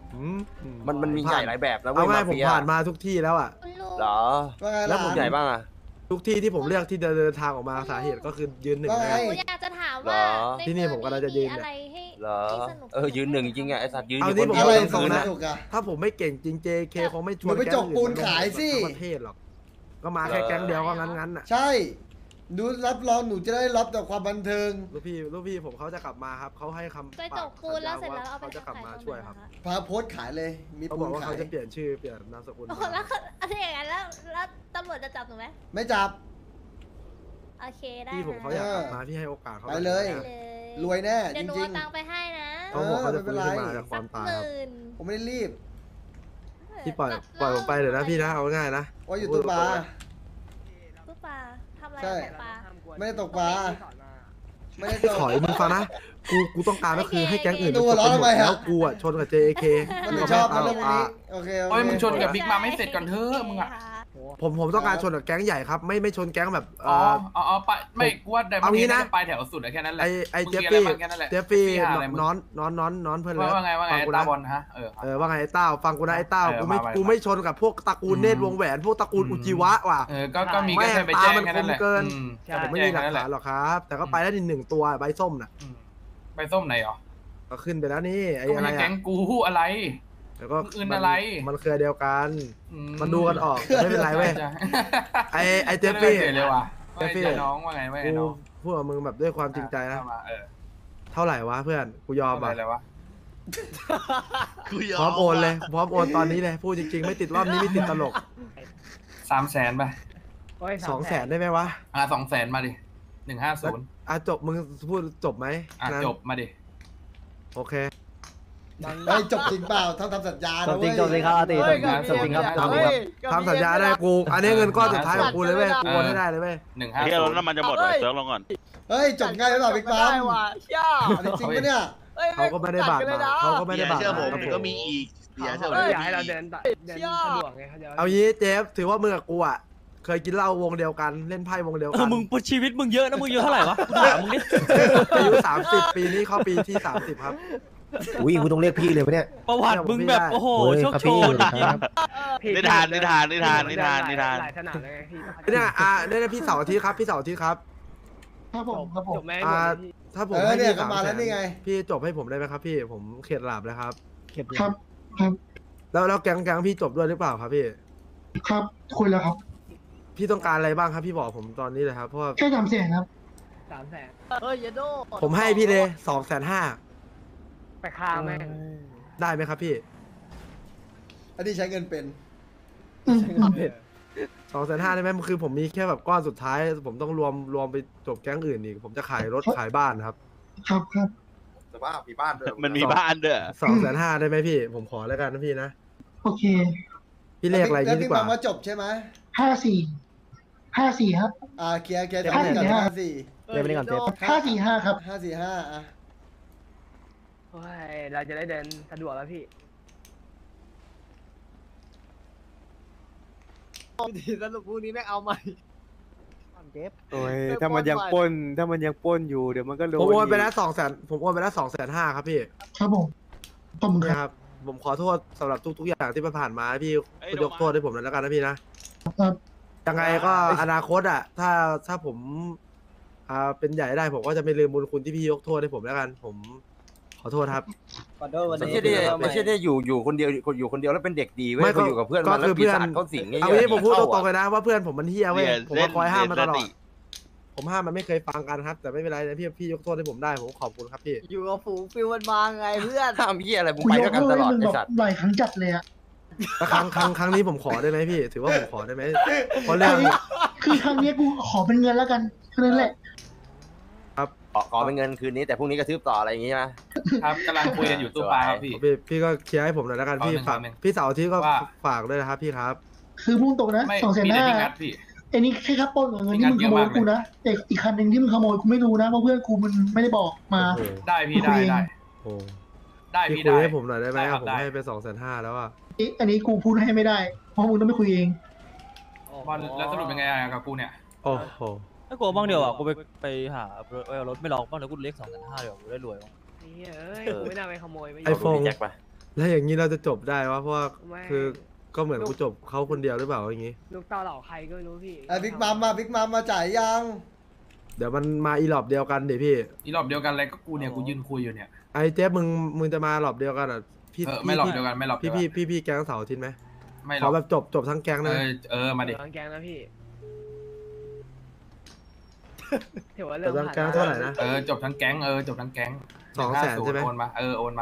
อืมมันมันมีใหญ่หลายแบบนะเว้เอายง่ายมาผมเฟียผ่านมาทุกที่แล้วอ่ะคุณลุงเหรอว่าไงแล้วหผมลานใหญ่บ้างอะทุกที่ที่ผมเลือกที่จะเดินทางออกมาสาเหตุก็คือยืนหนึ่งว่าไงนะหนูอยากจะถามเหรว่าอในที่นี่ผมกำลังจะยืนมีเนี่ยอะไรให้เหรอที่สนุกเออยืนหนึ่งจริงๆอะไอสัตว์ยืนอเอายู่ที่คนผมเดียวอะไรเป็นสองนะนะถูกอะถ้าผมไม่เก่งจริง เจ เค คงไม่ชวนหนูไปแก๊งจกปูนขายสิทั้งประเทศหรอกก็มาแค่แก๊งเดียวก็งั้นงั้นๆอ่ะใช่ดูรับรองหนูจะได้รับแต่ความบันเทิงลูกพี่ลูกพี่ผมเขาจะกลับมาครับเขาให้คำไปจกปูนแล้วเสร็จแล้วเอาไปเขาจะกลับขายมาตรงช่วยไหนครับคะพาโพสต์ขายเลย มีเขาปูบอน กว่าขาเขายจะเปลี่ยนชื่อเปลี่ยนนามสกุลโอ้โหแล้วอะไรอย่างนั้นแล้วแล้วตำรวจจะจับหนูไหมไม่จับโอเคได้พี่ผมเขาอยากกลับมาพี่ให้โอกาสเขาไปเลยเลยรวยแน่เดี๋จยวหนูริเอางตังค์ไปให้นะเขาบอกเขาจะฟื้นขึ้นมาเออจากความตายหครับมื่นๆ ผมไม่ได้รีบพี่ปล่อยปล่อยผมไปเดี๋ยวนะพี่นะเอาง่ายๆนะว่าอยู่ตู้ปลาตู้ปลาทำอะไรใช่กับปลาไม่ได้ตกปลา ไม่ได้ตกถอยมึงฟังนะกูกูต้องการก็คือให้แก๊งอื่นตัวมันร้อนจบทำไมไปหมดฮะแล้วกูอ่ะชนกับ เจ เคมันถึงชอบนะเรื่องพวกนี้ โอเคโอโอ้ยเคมึงชนกับบิ๊กมาไม่เสร็จก่อนเถอะมึงอะผมผมต้องการชนกับแก๊งใหญ่ครับไม่ไม่ชนแก๊งแบบเอ่อ๋อออ๋ออ๋อไปไม่กูว่าไดมอนเอาด์งี้เฮดนะน่าจะไปแถวสุดอะแค่นั้นแหละไอไอมึงเจฟมีะรฟี่บ้างแค่นั้นแหละเจฟฟี่หาอะไรมึงน้อนน้อนน้อนน้อนเพื่อนเลยว่าว่าไงว่าไงฟักูตานะบอลฮะเออเออว่าไงไอ้เต้าฟังกูนะไอ้เต้าเออกูไม่ว่าไปกูไม่ชนกับพวกตระกูลอืมเนตรวงแหวนพวกตระกูลอืมอุจิวะว่ะเออก็ก็มีแม่แค่งไปตาแจ้งมันแค่คนั้นมแหละเกินอืมแต่ผมไม่มีหลักฐานหรอกครับ แต่ก็ไปได้หนึ่งตัวใบส้มน่ะอืมไปส้มไหนเหรอก็ขึ้นไปแล้วนี่ไอ้ก็อะไรไม่ใช่แก๊อ่ะงกูอะไรแล้วก็อื่นมัอะไรมันเครือเดียวกันอืมันดูกันออกไม่เป็นไรเว้ยใช่ไอ้ไอ้เจฟฟี่ไม่ได้เลยว่ะเจฟฟี่ไอ้น้องว่าไงว่าไงกูน้องพูดกับมึงแบบด้วยความจริงใจนะเข้ามาเออเท่าไหร่วะเพื่อนกูยอมเท่าไหอ่ะร่เลยวะกูยพร้อมโอนเลยพร้อมโอนตอนนี้เลยพูดจริงๆไม่ติดรอบนี้ไม่ติดตลกสามแสนไปโอ้ยสองแสนได้ไหมวะอ่ะสองแสนมาดิหนึ่งห้าศูนย์อ่ะจบมึงพูดจบไหมอ่ะนั้นจบมาดิโอเคเฮ้ยจบจริงเปล่าทำทำสัญญาจนะบจเว้ริยงจบจริงครับอาติจบจริงครับจบจริงครับจบจริงครับทำสัญญาได้กู อันนี้เงินก้อนสุดท้ายของกูเลยเว้ยกูโอนให้ได้เลยเว้ยหนึ่งห้าเฮียศูรนถย์น้ำมันจะหมดเลยเซิร์ฟลงก่อนเฮ้ยจบง่ายหรือเปล่าบิ๊กปั๊มอันนี้จริงปะเนี่ยเขาก็ไม่ได้บาดหมางเขาก็ไม่ได้บาดหเชื่อมางผมครับก็มีอีกเฮียเชื่อผมเขาอยากให้เราเดินต่อเดินสะดวกไงเขาจะเอางี้เจฟถือว่ามึงกับกูอ่ะเคยกินเหล้าวงเดียวกันเล่นไพ่วงเดียวเอกัอน มึงชีวิตมึงเยอะนะมึงอายุเท่าไหร่วะกูถามมึงดิอายุสามสิบปีนี้เข้าปีที่สามสิบครับอุ้ยกูต้องเรียกพี่เลยปะเนี่ยประวัติมึงแบบโอ้โหโอ้ยโชคครับโชพี่นจริงพี่นิทานนิทานนิทานนิทานนิทานหลายสนามเลยไงพี่เนี่ยอ่ะเนี่ยพี่เสาร์อาทิตย์ครับพี่เสาร์อาทิตย์ครับครับผมครับผมจบแม่งอ่าพี่ถ้าผมเออให้เนี่ยพี่ก็สามมาแสแล้วนนี่ไงพี่จบให้ผมได้ไหมครับพี่ผมเข็ดหลาบเลยครับครับแล้วแล้วแก๊งแก๊งพี่จบด้วยหรือเปล่าครับพี่ครับคุยแล้วครับพี่ต้องการอะไรบ้างครับพี่บอกผมตอนนี้เลยครับเพราะว่าแค่สามแสนครับสามแสนเฮ้ยอยาโดผมให้พี่เลยสองแสนห้าไปฆ่าแม่งได้ไหมครับพี่อันนี้ใช้เงินเป็นสองแสนห้าได้ไหมคือผมมีแค่แบบก้อนสุดท้าย ผมต้องรวมรวมไปจบแก๊งอื่นอีกผมจะขายรถขายบ้านครับครับครับสภาพมีบ้านด้วยมันมีบ้านเด้อสองแสนห้าได้ไหมพี่ ผมขอแล้วกันนะพี่นะโอเคพี่เรียกอะไรแล้วยี่ดีบิ๊กกปั๊ว่ามว่าจบใช่ไหมห้าสี่ห้าสี่ครับอ่าเคลียร์เคลียร์เดี๋ยวห้าสี่ก่อนห้าห้าสี่เดี๋ยวไปนี่ก่อนเทปห้าสี่ห้าครับห้าสี่ห้าอ่ะโอ้ยเราจะได้เดินสะดวกแล้วพี่สรุปพรุ่งนี้แม่งเอาใหม่โอ้ยถ้ามันยังปล้นถ้ามันยังปล้นอยู่เดี๋ยวมันก็โดนผมโอนไปแล้วสองแสนผมโอนไปแล้วสองแสนห้าครับพี่ครับผมขอบคุณคนะรับครับ ผมขอโทษสำหรับทุก ๆ อย่างที่ผ่านมาพี่ยกโทษให้ผมหน่อยแล้วกันนะพี่นะครับ ยังไงก็อนาคตอ่ะ ถ้าถ้าผมอ่าเป็นใหญ่ได้ผมก็จะไม่ลืมบุญคุณที่พี่ยกโทษให้ผมแล้วกัน ผมขอโทษครับไม่ใช่ที่ไม่ใช่ที่อยู่อยู่คนเดียวอยู่คนเดียวแล้วเป็นเด็กดีเว้ยไม่ก็เขาอยู่กับเพื่อนก็มันแล้คือวปีศาจเพื่อนเขาสิงไงเอางี้ผมพูดตรงๆเลยนะว่าเพื่อนผมมันเฮี้ยเว้ยเรียนผมมาคอยห้ามมาตลอเรีดยนผมห้ามมันไม่เคยฟังกันครับ แต่ไม่เป็นไรนะพี่พี่ยกโทษให้ผมได้ผมขอบคุณครับพี่อยู่กับฝูงฟิวมันมาไงเพื่อนห้ามพี่อะไรมึงกูไปยด้วยกกันเลิตกลอดมึงไอ้แบบสัตว์หลายครั้งจัดเลยอะแล้วครั้งครั้งครั้งนี้ผมขอได้ไหมพี่ ถือว่าผมขอได้ไหมเพราะเรื่องคือครั้งนี้กูขอเป็นเงินแล้วกันแค่นั้นแหละขอขอเป็นเงินคืนนี้แต่พรุ่งนี้กระทืบต่ออะไรอย่างงี้ใช่ไหมครับกำลังคุยกันอยู่ตู้ปลาครับพี่พี่พี่ก็เคลียร์ให้ผมหน่อยแล้วกันพี่เอาหนึ่งฝากเอาหนึ่งพี่เสาร์อาที่ก็ว่าฝากด้วยนะครับพี่ครับคือพุ่งตรงนะไม่สองแสนมีห้าแต่ที่งัดพี่ไอ้นี่แค่ค่าปล้นกับเงินที่มึงขโมยกูนะแต่อีกคันหนึ่งที่มึงขโมยกูไม่รู้นะเพราะเพื่อนกูมันไม่ได้บอกมาโอ้โหได้พี่ได้ได้โอ้โหได้พี่พี่คุยได้ให้ผมหน่อยได้ไหมได้ครับผมได้ให้ไปสองแสนห้าแล้วอ่ะอันนี้กูพูดให้ไม่ได้ เพราะมึงต้องไปคุยเองบอลแล้วสรุปเป็นไงอะกับกูเนี่ยโอ้โหไม่กลัวบ้างเดียวอ่ะกูไปไปหาเอารถไม่ลองบ้างแล้วกูเล็กสองแสนห้าเดี๋ยวกูได้รวยบ้างนี่เอ้ยกูไม่น่าไปขโมยไม่ไอโฟนแจ็คปะแล้วอย่างนี้เราจะจบได้วะเพราะว่าไม่คือก็เหมือนกูจบเขาคนเดียวหรือเปล่าอย่างงี้ลูกเต่าเหล่าใครก็ไม่รู้พี่ไอ้บิ๊กมัมมาบิ๊กมัมมาจ่ายยังเดี๋ยวมันมาอีหลอบเดียวกันดิพี่อีรอบเดียวกันอะไรก็กูเนี่ยกูยืนคุยอยู่เนี่ยไอ้เจ๊มึงมึงจะมาหลอบเดียวกันอ่ะพี่เออไม่หลอบเดียวกันไม่หลอบเดีพี่ยวกันพี่พี่พี่แก๊งเสาร์อาทิตย์ไหมไม่หขรออกแบบจบจบทั้งแก๊งเอนะอเออมาดิร้อนแกงนะพี่ถือว่าจเริ่บมทั้งผ่านแก๊งเท่าไหร่นะเออจบทั้งแก๊งเออจบทั้งแก๊งสองแสนใช่ไหมโอนมาเออโอนมา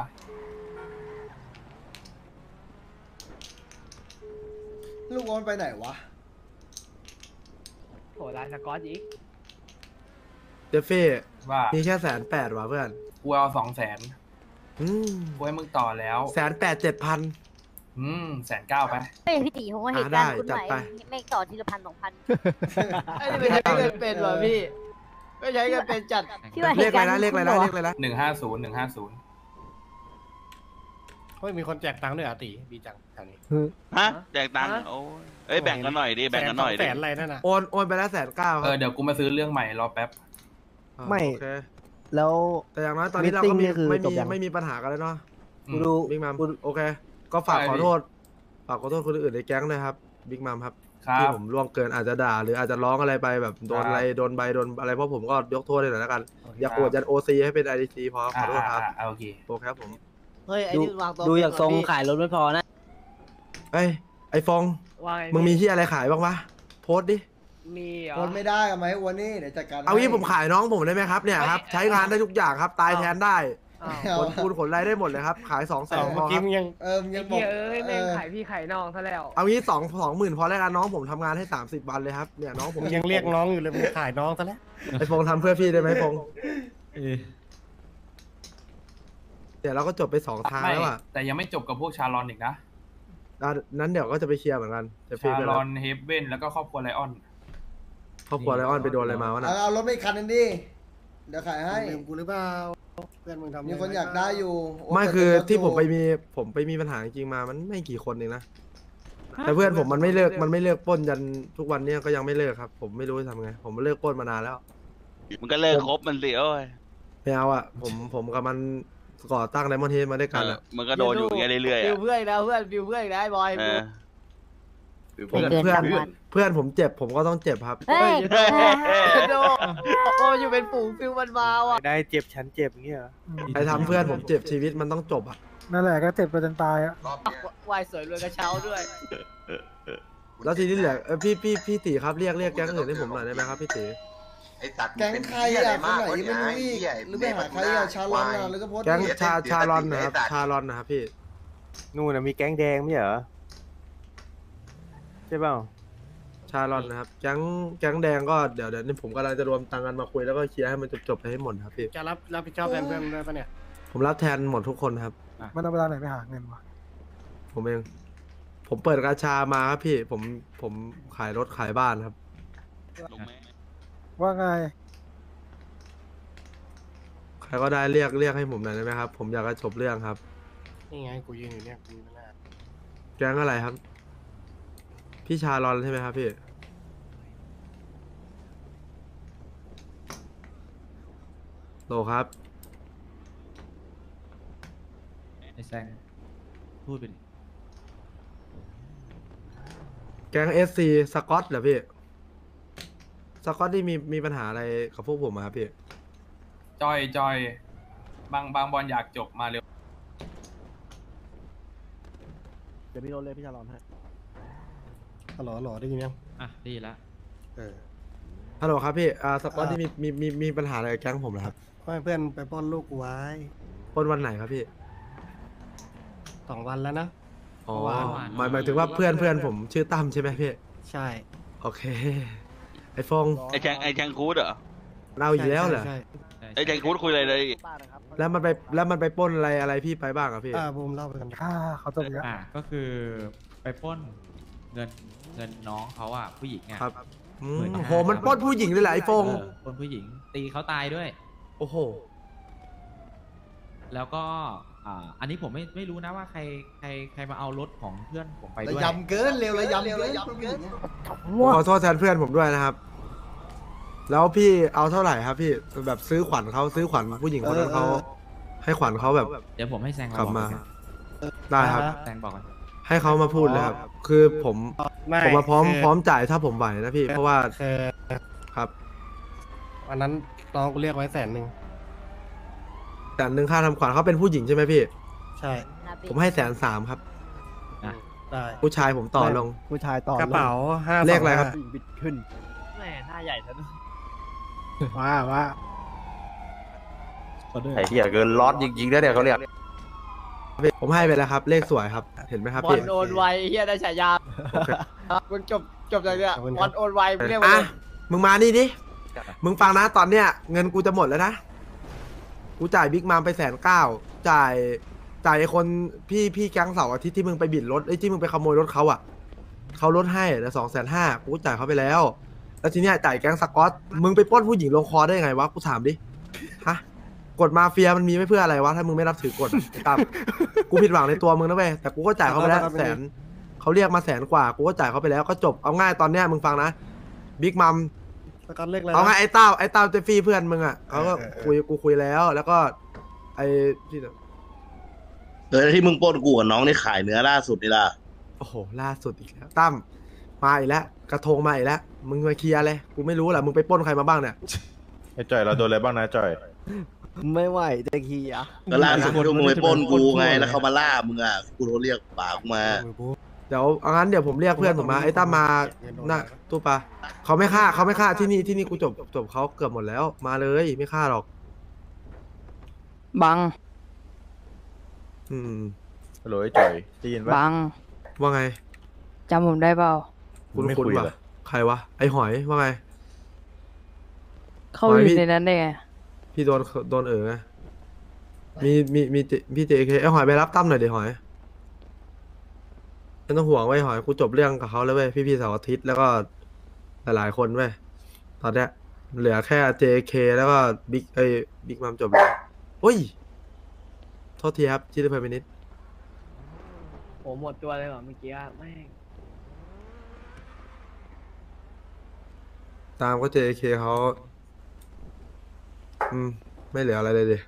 ลูกโอนไปไหนวะโหลายสกอตอีกเจฟเฟ่ว่ามีแค่แสนแปดว่ะเพื่อนกูเอาสองแสนอืมกูให้มึงต่อแล้วแสนแปดเจ็ดพันอืมแสนเก้าไปเฮ้ยพี่ตีผมว่าเหตุอ่าได้การณ์คุณจัดไหวไปไม่ต่อทีละพันสองพันไอ้นี่ไม่ใช้เงินเป็นว่ะพี่ ไม่ใช้เงินเป็นจัดพี่ว่าเลเหขตุอะไรการณ์นะเลขอะไรนะเลขอะไรนะหนึ่งห้าศูนย์หนึ่งห้าศูนย์เฮ้ยมีคนแจกตังค์ด้วยอ่ะตีดีจังแถวนี้ฮะแจกตังค์โอ้ยเอ้ยแบ่งกันหน่อยดิแบ่งกันหน่อยแสดินอะไรนั่นน่ะโอนโอนไปแล้วแสนเก้าคเอรับอเดี๋ยวกูมาซื้อเรื่องใหม่รอแป๊บอ่าไม่โอเคแล้วแต่อย่างน้อยตอนนี้เราก็มี meeting นี่คือไม่จมีบยังไม่มีปัญหากันแล้วเนาะอืกูมดูบิ๊กมัมกูโอเค ก็ฝากได้ขอดิโทษฝากขอโทษคนอื่นในแก๊งด้วยครับบิ๊กมัมครับครัที่บผมล่วงเกินอาจจะด่า หรืออาจจะร้องอะไรไปแบบโดนครับอะไรโดนใบโดนอะไรเพราะผมก็ยกโทษเลยหน่อยแล้วกัน อย่าโกรธยันโอซีให้เป็นไอดีซีพอขอโทษครับอ่าอ่าโอเคโอเคครับผมเฮ้ยไอ้ดูนี่วางตัวดูอย่างทรงขายรถไม่พอนะเอ้ยไอฟองว่าไงมึงมีที่อะไรขายบ้างวะโพสต์ดิมีเหรอโอนไม่ได้เอาไหมาให้อ้วนนี่เดี๋ยวจัดการเอางี้ให้ผมขายน้องผมได้ไหมครับเนี่ยครับใช้งานได้ทุกอย่างครับตายแทนได้อ้าวเอาขนคูณขนอะไรได้หมดเลยครับขายสองแสสอน งพเมื่ออคกี้รับมึงยังเออมึงไอ้ยังบอกเหี้ยเอ้ยแม่งเออขายพี่ขายน้องซะแล้วเอางี้สองสองหมื่นพอแล้วกันน้องผมทำงานให้สามสิบวันเลยครับเนี่ยน้องผมมึงยังเรียกน้องอยู่เลยมึงขายน้องซะแล้วไอฟงทำเพื่อพี่ได้ไหมฟงเดี๋ยวเราก็จบไปสองทางไม่แล้วอ่ะแต่ยังไม่จบกับพวกชาลอนอีกนะอ่ะนั้นเดี๋ยวก็จะไปเคลียร์เหมือนกันจะฟีชาไปลแล้อวนเฮฟเว่นแล้วก็ครอบครัวไลออนครอบครัวไลออนไปโดนอะไรมาวะเอาน่ะเอารถไม่คันนึงดิเดี๋ยวขายให้ลืมกูหรือเปล่าเพื่อนมึงทำมีคนอยากได้อยู่โนไม่คือเปิดที่ผมไปรถอยู่มีผมไปมีปัญหาจริงๆมามันไม่กี่คนเองนะแต่เพื่อนผมมันไม่เลิกมันไม่เลิกปล้นยันทุกวันเนี้ยก็ยังไม่เลิกครับ ผมไม่รู้จะทำไง ผมเลิกปล้นมานานแล้วมันก็เลิกครบมันสิโอ้ยไม่เอาอ่ะผมผมกับมันก่อตั้งไดมอนด์เฮดมาด้วยเอกันออ่ะมันก็โดนอยู่อย่างเงี้ยเรื่อยๆฟิอะวเพื่อนอีกแล้วเพื่อนฟิวเพื่อนอีกแล้วไอ้บอยเออเพื่อนเพื่อนเพื่อนผมเจ็บผมก็ต้องเจ็บครับเฮ้ยเฮ้ยโดโอ้อยู่เป็นฝูงฟิวมันมาว่ะได้เจ็บฉันเจ็บอย่างเงี้ยเหรอใครทำเพื่อนผมเจ็บชีวิตมันต้องจบอ่ะนั่นแหละก็เจ็บไปจนตายอ่ะรอบเนี้ยวายสวยรวยกระเช้าด้วยแล้วทีนี้เหลือเออพี่พี่พี่ตีครับเรียกเรียกแก๊งอื่นให้ผมหน่อยได้ไหมครับพี่ตีไอ้สัตว์แก๊งเป็นใครเหี้ยอ่ะไรคนมากไหนวะไม่รู้อีกเหี้ยหรือไปหาใครอ่ะชาลอนอ่ะแล้วก็โพสต์แก๊งดิชาชาลอนนะครับชาลอนนะครับพี่นู่นน่ะมีแก๊งแดงไม่เหรอใช่เปล่าชาลอนนะครับแก๊งแก๊งแดงก็เดี๋ยวเดี๋ยวนี่ผมกำลังจะรวมตังค์กันมาคุยแล้วก็เคลียร์ให้มันจบๆไปให้หมดครับพี่จะรับรับผิดชอบแทนเพื่อนมึงด้วยปะเนี่ยผมรับแทนหมดทุกคนครับมันเอาเวลาไหนไปหาเงินวะผมเอง ผมเปิดกาชามาครับพี่ ผมผมขายรถขายบ้านครับลงไหมว่าไงใครก็ได้เรียกเรียกให้ผมหน่อยได้ไหมครับ ผมอยากจะจบเรื่องครับนี่ไงกูยืนอยู่เนี่ยกูไม่น่าแก๊งอะไรครับ พี่ชาลอนใช่ไหมครับพี่โลครับไอ้แซงพูดไปดิแก๊งเอสซีสกอตเหรอพี่ สกอตที่มีมีปัญหาอะไรกับพวกผมอะครับพี่จอยจอยบางบางบอลอยากจบมาเร็วเดี๋ยวพี่โดนเลยพี่ชาลอนให้ฮัลโหลฮัลโหลได้ยินยังอ่ะดีละเออฮัลโหลครับพี่อ่าสกอตอ่าที่มีมีมีมีปัญหาอะไรกับแก๊งผมเหรอครับว่าเพื่อนไปปล้นลูกกูไว้ปล้นวันไหนครับพี่สองวันแล้วนะอ๋อวันหมายหมายถึงว่าเพื่อนเพื่อนผมชื่อตั้มใช่ไหมพี่ใช่โอเค ไอฟงไอ้แจงไอ้แจงคูดเหรอเราอีกแล้วเหรอใช่ไอ้แจงคูดคุยอะไรเลยแล้วมันไปแล้วมันไปปล้นอะไรอะไรพี่ไปบ้างอะพี่อ่าบูมเล่าไปกันอ่าเขาจบแล้วอ่ะก็คือไปปล้นเงินเงินน้องเขาอ่ะผู้หญิงอ่ะครับอืหมื่มนห้าโหมันปล้นผู้หญิงเลยเหรอไอฟงเออปล้นผู้หญิงตีเขาตายด้วยโอ้โหแล้วก็อ่าอันนี้ผมไม่ไม่รู้นะว่าใครใครใครมาเอารถของเพื่อนผมไประด้วยยำเกินเร็วระยำเกินผมขอโทษแทนเพื่อนผมด้วยนะครับ แล้วพี่เอาเท่าไหร่ครับพี่แบบซื้อขวัญเขาซื้อขวัญผู้หญิงคนนั้นเขาให้ขวัญเขาแบบเดี๋ยวผมให้แซงกลับมาบอกได้ครับแตงบอกก่อนให้เขามาพูดเลยครับ คือผมไม่ผมมาพร้อมคือพร้อมจ่ายถ้าผมไหวนะพี่ เพราะว่าคือครับวันนั้นน้องกูเรียกไว้แสนหนึ่งแต่หนึ่งค่าทำขวัญเขาเป็นผู้หญิงใช่ไหมพี่ใช่ผมให้แสนสามครับได้ผู้ชายผมต่อลงผู้ชายต่อกระเป๋าห้าเลขอะไรครับบิดขึ้นแม่หน้าใหญ่ซะด้วยว่าว่าไอ้เหี้ยเกินล็อตจริงๆแล้วเนี่ยเขาเรียกผมให้ไปแล้วครับ เลขสวยครับ เห็นไหมครับบอพี่ลโอนไวเฮียได้ฉายามึงจบจบจากเนี้ยบอลโอนไวมึงเรียกอ่ะว่ามึงมานี่ดิ มึงฟังนะตอนเนี้ยเงินกูจะหมดแล้วนะ กูจ่ายบิ๊กมามไปแสนเก้าจ่ายจ่ายไอ้คนพี่พี่แก๊งเสาร์อาทิตย์ที่มึงไปบิดรถไอ้ยที่มึงไปขโมยรถเขาอ่ะเขาลดให้แต่สองแสนห้ากูจ่ายเขาไปแล้ว แล้วทีเนี้ยจ่ายแก๊งสกอตมึงไปปล้นผู้หญิงลงคอได้ไงวะกูถามดิฮะกฎมาเฟียมันมีไว้เพื่ออะไรวะถ้ามึงไม่รับถือกฎไอ้ตั้มกูผิดหวังในตัวมึงนะเว้ยแต่กูก็จ่ายเขาไปแล้วแสนเขาเรียกมาแสนกว่ากูก็จ่ายเขาไปแล้วก็จบเอาง่ายตอนเนี้ยมึงฟังนะบิ๊กมัมสกอตเลขอะไรเอาไงนะไอ้เต้าไอ้เต้าเจฟฟี่เพื่อนมึงอ่ะเขาก็เออเออคุยกูคุยแล้ว แล้วก็ ไอ้ที่เออที่มึงปล้นกูกับน้องนี่ขายเนื้อล่าสุดนี่ล่ะโอ้โหล่าสุดอีกแล้วตั้มมาอีกแล้วกระทงมาอีกแล้วมึงมาเคลียร์เลยกูไม่รู้แหละมึงไปปล้นใครมาบ้างเนี่ยไอ้จ่อยเราโดนอะไรบ้างนะจ่อยไม่ไหวจะขี่อ่ะก็ล่าสุดที่มึงไปปล้นกูไงแล้วเขามาล่ามึงอ่ะกูโทรเรียกป่ากูมาเดี๋ยวเอางั้นเดี๋ยวผมเรียกเพื่อนผมมาไอ้ตั้มมาหน้าตู้ปลาเขาไม่ฆ่าเขาไม่ฆ่าที่นี่ที่นี่กูจบจบเขาเกือบหมดแล้วมาเลยไม่ฆ่าหรอกบังอืมฮัลโหลไอ้จ่อยได้ยินปะบังว่าไงจำผมได้เปล่าคุณไม่คุณคุยวะเหรอใครวะไอ้หอยว่าไงเขาหอยอยู่พี่ในนั้นได้ไงพี่โดนโดนเอ๋อไงมีมีมีเจพี่เจเคไอ้หอยไปรับตั้มหน่อยดิหอยไม่ต้องห่วงไว้ยหอยกูจบเรื่องกับเขาแล้วเว้ยพี่พี่ๆเสาร์อาทิตย์แล้วก็หลายๆคนเว้ยตอนเนี้ยเหลือแค่ เจ เค แล้วก็บิ๊กเอ้ยบิ๊กมัมจบแล้วโอ้ยโทษทีครับจิตเพมินิดโอ้หมดตัวเลยเหรอเมื่อกี้แม่งตามก็ เจ เค เขาอืมไม่เหลืออะไรเลยดิ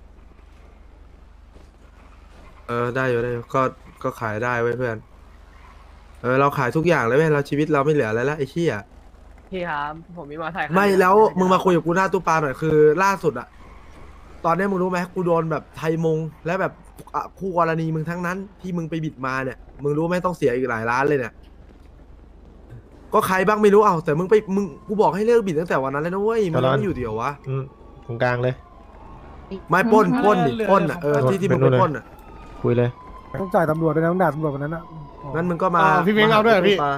เออได้อยู่ได้อยู่ก็ก็ขายได้เว้ยเพื่อนเออเราขายทุกอย่างเลยเว้ยเราชีวิตเราไม่เหลืออะไรแล้วไอ้เหี้ยพี่ครับผมมีมาถ่ายไม่แล้วมึงมาคุยกับกูหน้าตู้ปลาหน่อยคือล่าสุดอะตอนนี้มึงรู้ไหมกูโดนแบบไทยมงและแบบอ่ะคู่กรณีมึงทั้งนั้นที่มึงไปบิดมาเนี่ยมึงรู้ไหมต้องเสียอีกหลายล้านเลยเนี่ยก็ใครบ้างไม่รู้เอาแต่มึงไปมึงกูบอกให้เลิกบิดตั้งแต่วันนั้นเลยนะเว้ยมึงไม่อยู่เดียววะตรงกลางเลยไม่ปล้นปล้นดิปล้นอ่ะเออที่ที่มึงไปปล้นอ่ะคุยเลยต้องจ่ายตำรวจด้วยนะต้องด่าตำรวจวันนั้นอ่ะงั้นมึงก็มาพี่เม้งเอาด้วยพี่มา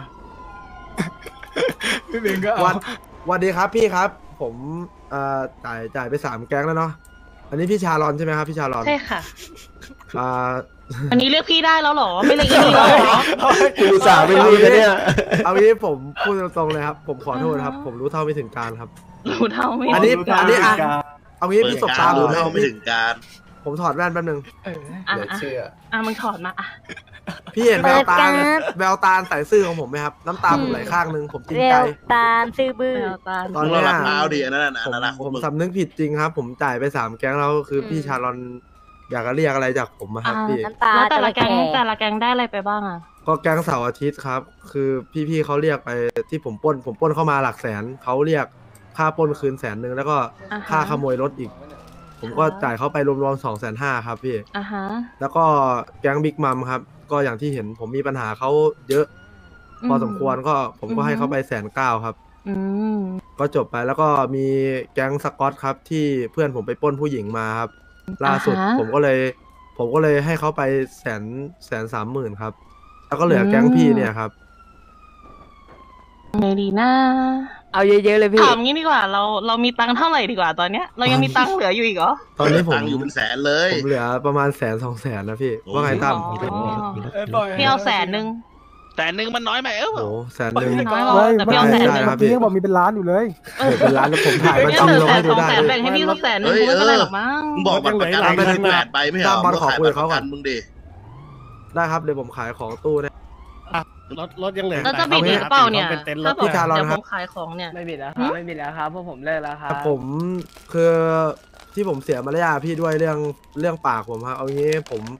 พี่เบงก็วันวันดีครับพี่ครับ ผมเอ่อจ่ายจ่ายไปสามแก๊งแล้วเนาะอันนี้พี่ชาลอนใช่ไหมครับพี่ชาลอนใช่ค่ะอ่าอันนี้เรียกพี่ได้แล้วเหรอ ไม่เรียกอีนี่แล้วเหรอกูสาไม่รู้เลยเนี่ยเอางี้ผมพูดตรงๆเลยครับ ผมขอโทษครับ ผมรู้เท่าไม่ถึงการครับรู้เท่าไม่อันนี้อันนี้อ่ะเอางี้เปิพี่ดสบกาตาร ผรู้มเท่าไม่ถึงการผมถอดแว่นแป๊บนึงอ่ะเหลืออ่ะเชื่ออ่ะมึงถอดมาอ่ะพี่เห็นแววตาเปิดการ์ดแววตาใส่ซื่อของผมไหมครับ น้ำตาผมไหลข้างนึงผมจริงเร็ใจวตาลซื้อบื้อแววตาตอนมึงเนี้ยเราเท้าดิอันนั้นน่ะผมอนาคตผมมึงสำนึกผิดจริงครับ ผมจ่ายไปสามแก๊งแล้วคือพี่ชาลอนอยากจะเรียกอะไรจากผมอะครับพี่น้ำตาแล้วแต่ละจแก๊งระเข้แต่ละแก๊งได้อะไรไปบ้างอ่ะก็แก๊งเสาร์อาทิตย์ครับ คือพี่ๆเขาเรียกไปที่ผมปล้น ผมปล้นเข้ามาหลักแสนเขาเรียกค่าปล้นคืนแสนหนึ่งแล้วก็อ่าฮะค่าขโมยรถอีก ผมก็จ่ายเขาไปรวมๆสองแสนห้าครับพี่อ่ะฮะแล้วก็แก๊งบิ๊กมัมครับ ก็อย่างที่เห็นผมมีปัญหาเขาเยอะ พอสมควรก็ผมก็ให้เขาไปแสนเก้าครับอืมก็จบไปแล้วก็มีแก๊งสกอตครับที่เพื่อนผมไปปล้นผู้หญิงมาครับ ล่าสุดอ่าฮะผมก็เลย ผมก็เลยให้เขาไปแสนแสนสามหมื่นครับ แล้วก็เหลือแก๊งพี่เนี่ยครับไงดีนะเอาเยอะๆเลยพี่ถามงี้ดีกว่า เราเรามีตังค์เท่าไหร่ดีกว่าตอนเนี้ย เรายังมีตังค์เหลืออยู่อีกเหรอตอนนี้ผมตังค์อยู่เป็นแสนเลยผมเหลือประมาณแสนสองแสนนะพี่โอ้ว่าไงตั้มอ๋อ พี่เอาแสนหนึ่งแต่หนึ่งมันน้อยไหมเออโอ้โหแสนหนึ่งไม่น้อยหรอกเฮ้ยแต่พี่เอาแสนหนึ่งได้ครับเมื่อกี้ยังบอกมีเป็นล้านอยู่เลยโอ้โหเป็นล้านแล้วผมถ่ายมาเนี่ยจำเหลืลอง แสให้นดูสองได้แสนเลยแบ่งให้พี่สักแสนหนึ่งกูไม่เป็นไรหรอกมั้งมึงบอกบัตรประกันยังเหลือมึงแปดใบไม่เหรอตั้มบอลมึงขอขายคุยบัตกับรเขาประก่กัอนนมึงดิได้ครับเดี๋ยวผมขายของตู้เนี่ยรถรถยังเหลือแล้วจะบิดอีกเปล่าเนี่ยเป็นเต็นท์รถ้าถผมพี่ชาลอนเดี๋ยวคผรับมขายของเนี่ยไม่บิดแล้วครับไม่บิดแล้วครับเพราะผมเลิกแล้วครัแต่บผมคือที่ผมเสียมารยาทพี่ด้วยเรื่องเรื่องปากผมครับเอางี้ผม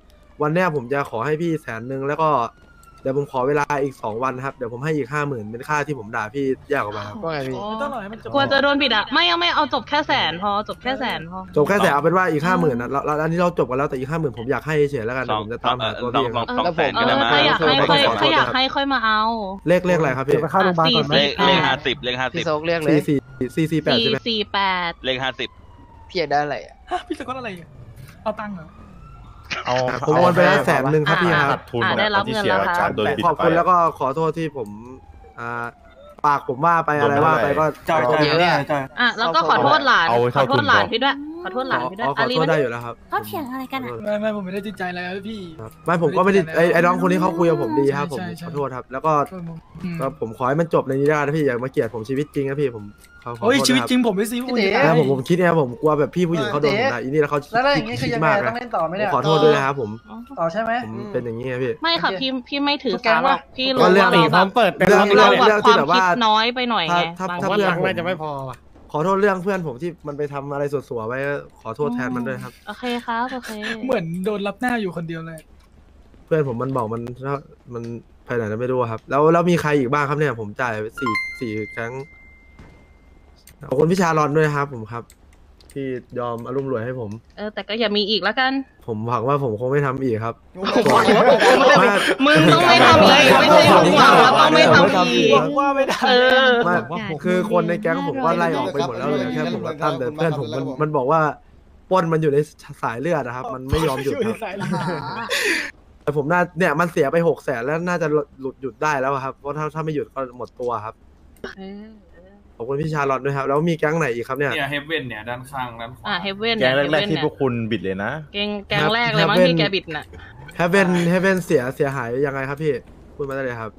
วันเนี้ยผมจะขอให้พี่แสนหนึ่งแล้วก็เดี๋ยวผมขอเวลาอีกสองวันครับเดี๋ยวผมให้อีกห้าหมื่นเป็นค่าที่ผมด่าพี่แยกออกมาครับว่าไงพี่กลัวจะโดนบิดอะไม่เอาไม่เอาจบแค่แสนพอจบแค่แสนพอจบแค่แต่เอาเป็นว่าอีกห้าหมื่นนะแล้วแล้วอันนี้เราจบกันแล้วแต่อีกห้าหมื่นผมอยากให้เฉยๆแล้วกันเดี๋ยวผมจะตามหาตัวพี่ครับเออเออถ้าอยากให้ค่อยถ้าอยากให้ค่อยมาเอาเลขเลขอะไรครับพี่เดี๋ยวไปเข้าโรงพยาบาลก่อนไหมเลขเลขห้าสิบเลขห้าสิพี่บโซกเรียกเลยสี่สี่สี่สี่แปดสี่ใช่ไหมสี่แปดเลขห้าสิบพี่อยากได้อะไรอ่ะพี่สกอตอะไรอ่ะเอาตังค์เหรอผมโอนไปแล้วแสนหนึ่งครับพี่ครับอ่าได้รับเงินแล้วครับขอบคุณแล้วก็ขอโทษที่ผมอ่าปากผมว่าไปอะไรว่าไปก็จ่ายขอโทษจ่ายด้วยจ่ายอ่ะแล้วก็ขอโทษหลานขอโทษหลานพี่ด้วยขอโทษหลานพี่ด้วยขอขอโทษได้อยู่แล้วครับเขาเถียงอะไรกันอ่ะไม่ไม่ผมไม่ได้จริงใจอะไรครับพี่ครับไม่ผมก็ไม่ได้ไอ้ไอ้น้องคนนี้เขาคุยกับผมดีครับผมใช่ใช่ขอโทษครับ แล้วก็ก็ผมขอให้มันจบในนี้ได้นะพี่อย่ามาเกลียดผมชีวิตจริงนะพี่ผมขอขอโทษโอ้ยชีวิตนะครับจริงผมไม่ซีพูดนะผมผมคิดเนี่ยผมกลัวแบบพี่ผู้หญิงเขาโดนผมด่าอีนี่แล้วเขาแล้วอย่างนี้คือยังไงมากต้องเล่นต่อไหมเนี่ยขอโทษด้วยนะครับผมต่อใช่ไหมผมเป็นอย่างนี้ไงพี่ไม่ค่ะพี่พี่ไม่ถือสาหรอกพี่ก็รู้เรื่องว่าเราแบบเปิดเป็นเรื่องเราเรื่องแบบเรื่องคที่วามแบบคิว่าดน้อยไปหน่อยไงถ้าบางถ้าคนเพื่อนน่าจะไม่พอว่ะขอโทษเรื่องเพื่อนผมที่มันไปทำอะไรสัวๆไว้ขอโทษแทนมันด้วยครับโอเคครับโอเคเหมือนโดนรับหน้าอยู่คนเดียวเลยเพื่อนผมมันบอกมันมันไปไหนแล้วไม่รู้ครับ แล้วแล้วมีใครอีกบ้างครับเนี่ยผมจ่ายไปสี่สี่ครั้งขอบคุณพี่ชาลอนด้วยครับ ผมครับ ที่ยอมอารมณ์รวยให้ผมเออแต่ก็อย่ามีอีกแล้วกันผมหวังว่าผมคงไม่ทำอีกครับมึงต้องไม่ทำอีกไม่ใช่มึงหวังว่าต้องไม่ทำอีกว่าไม่ได้เออไม่คือคนในแก๊งผมก็ไล่ออกไปหมดแล้วเหลือแค่ผมกับตั้มแต่เพื่อนผมมันมันบอกว่าปล้นมันอยู่ในสายเลือดนะครับ มันไม่ยอมหยุดครับแต่ผมน่าเนี่ยมันเสียไปหกแสนแล้วน่าจะหลุดหยุดได้แล้วครับเพราะถ้าถ้าไม่หยุดก็หมดตัวครับขอบคุณพี่ชาลอนด้วยครับแล้วมีแก๊งไหนอีกครับเนี่ยเนี่ยเฮฟเว่นเนี่ยด้านข้างด้านขวาอ่าเฮเว่นแกงแรกๆที่พวกคุณบิดเลยนะแกงแกงแรกเลยมั้งที่แกบิดน่ะเฮเว่นเฮเว่นเสียเสียหายยังไงครับพี่พูดมาได้เลยครับ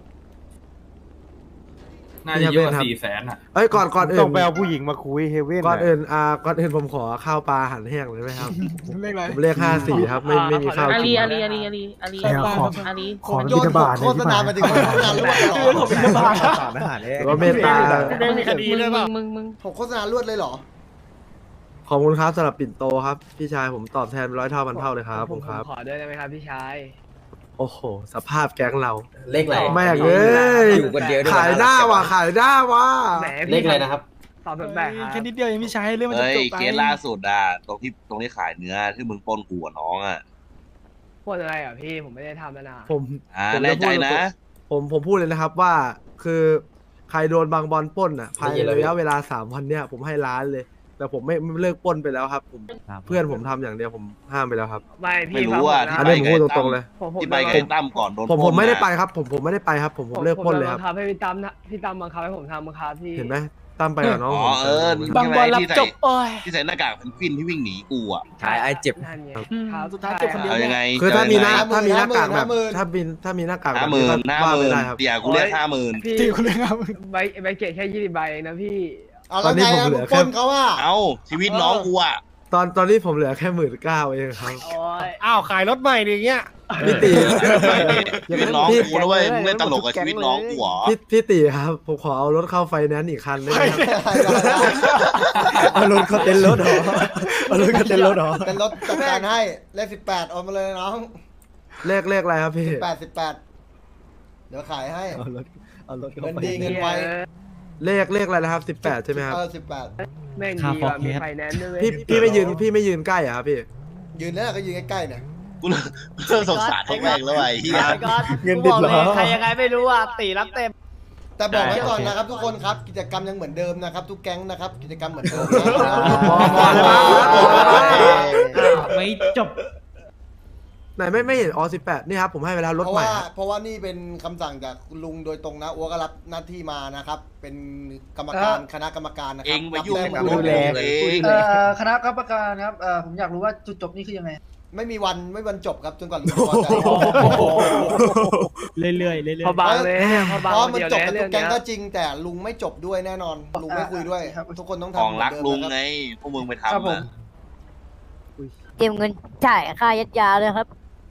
น่าจะเยอะกว่าสี่แสนอ่ะเอ้ยก่อนก่อนอื่นต้องไปเอาผู้หญิงมาคุยเฮเว่นก่อนอื่นอ่าก่อนอื่นผมขอข้าวปลาอาหันแห้งเลยไหมครับเลขอะไรผมเลขห้าสี่ครับไม่ไม่มีข้าวอากิลีนอาลีอาลีอาลีอาลีแอบขออาลีขอโยบินณฑบาตโฆษณามาถึงโฆษณาลวดเลยเหรอผมจะบาหรือว่าเมตตามีคดีด้วยป่ะมึงมึงผมโฆษณาลวดเลยเหรอขอบคุณครับสำหรับปิ่นโตครับ พี่ชายผมตอบแทนร้อยเท่าพันเท่าเลยครับผมครับขอด้วยได้ไหมครับพี่ชายโอ้โห สภาพแก๊งเราเลขอะไรแม่งเอ้ยอยู่คนเดียวด้วยขายหน้าว่ะขายหน้าว่ะเลขอะไรนะครับตอบแบบครับแค่นิดเดียวยังไม่ใช้เรื่องมันจะเฮ้ยจบไปเคสล่าสุดอ่ะตรงที่ตรงที่ขายเนื้อที่มึงปล้นกูกับน้องอ่ะพูดอะไรอ่ะพี่ผมไม่ได้ทำแล้วนะผมอ่าผมแน่ใจนะผมผมพูดเลยนะครับว่า คือใครโดนบางบอลปล้นอ่ะภายในระยะเวลาสามวันเนี่ยผมให้ล้านเลย แต่ผมไม่ไม่เลิกปล้นไปแล้วครับผมเพื่อนผมทำอย่างเดียวผมห้ามไปแล้วครับไม่ไม่พี่รู้ว่าอันนี้ผมพูดตรงๆเลยผมผมที่ไปกับไอ้ตั้มก่อนโดนผมปผล้มนไม่ได้น่ะไปครับ ผมผมไม่ได้ไปครับ ผมผมเลิกปล้นเลยครับผมโดนบังคับให้พี่ตั้มนะพี่ตั้มบังคับให้ผมทำบังคับพี่เห็นไหมตั้มไปกับน้องอ๋ผอมเออบางบอลรับที่ใส่จบโอ้ยที่ใส่หน้ากากเพนกวินที่วิ่งหนีกูอ่ะขายไอเจ็บนั่นไงครับสุดท้ายจบคนเดียวเอายังไงคือถ้ามีหน้าจะยังไงถ้ามีหน้ากากแบบห้าหมื่นถ้ามีถ้ามีหน้ากากแบห้าบหมื่นี้นก็ห้าว่าหไม่มื่นได้ครับเดี๋ยวกูเรียกห้าหมื่นพี่จริงคุณเรื่องครับใบใบเกตแค่ยี่สิบใบนะพี่เอาแล้วไงอะมึงปล้นเขาอ่ะเอาชีวิตน้องกูอ่ะตอนตอนนี้ผมเหลือแค่หมื่นเก้าเองครับโอ้ยอ้าวขายรถใหม่ดิเงี้ยพี่ตีชีวิตน้องกูด้วยมึงเล่นตลกกับชีวิตน้องกูเหรอพี่พี่ตีครับ ผมขอเอารถเข้าไฟแนนซ์อีกคันได้ไหมครับเอารถเข้าเต็นท์รถเหรอเอารถเข้าเต็นท์รถเหรอเป็นรถจัดการให้เลขสิบแปดโอนมาเลยน้องเลขเลขอะไรครับพี่แปดสิบแปดเดี๋ยวขายให้เอารถเอารถเข้าเงินไฟดีแนเงินนซ์ไวเลขเลขอะไรนะครับสิบแปดใช่ไหมครับเออสิบแปดแม่งดีกว่ามีไฟแนนซ์ด้วยเว้ยพี่พี่ไม่ยืนพี่ไม่ยืนใกล้เหรอะครับพี่ยืนแล้วก็ยืนใกล้ๆเนี่ยกูเริ่มเริ่มสงสารเขาแม่งแล้วไอ้เหี้ยเงินดิบเหรอใครยังไงไม่รู้อ่ะตีรับเต็มแต่บอกไว้ก่อนนะครับทุกคนครับกิจกรรมยังเหมือนเดิมนะครับ ทุกแก๊งนะครับกิจกรรมเหมือนเดิมนะไม่จบไหนไม่ไม่เห็นอสิบแปดนี่ครับผมให้เวลารถเพราะใหม่ว่าครับเพราะว่านี่เป็นคำสั่งจากคุณลุงโดยตรงนะอัวก็รับหน้าที่มานะครับ เป็นกรรมการคณะกรรมการนะคเอรับงไปยุ่งรับกับแต้มรถเหมือนเอเดิมงเอ่อคณะกรรมการครับเอ่อผมอยากรู้ว่าจุดจบนี่คือยังไงไม่มีวันไม่มีวันจบครับจนกว่าลุงจะพอใจเรื่อยๆเรื่อยพอบางเลยพอบางเพราะมันเดียวจบแล้วกันเรื่ทุอก งแก๊งเนี้ยก็จริงแต่ลุงไม่จบด้วยแน่นอนลุงไม่คุยด้วยครับทุกคนต้องขทำองเหมือนรักเดิมลุงนะครับไงพวกมึงไปครับทำผอ่ะมเตรียมเงินจ่ายค่ายัดยาเลยครับ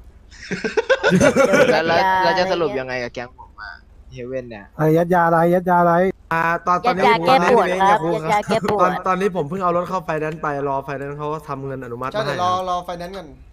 แล้วแล้วยาแล้วจะสรุปยังไงกับแก๊งผมมาเฮเว่นเนี่ยๆอะไรยัดยาอะไรยัดยาอะไรอ่าตอนตยัอนดนี้ยาผมแก้ปวดตอนนี้ครับผมยัดยาแก้ปวตอนดตอนนี้ผมเพิ่งเอารถเข้าไฟแนนซ์ไปรอไฟแนนซ์เขาก็ทำเงินอนุมัติใช่มาให้เดี๋ยวรอรอไฟแนนซ์กัน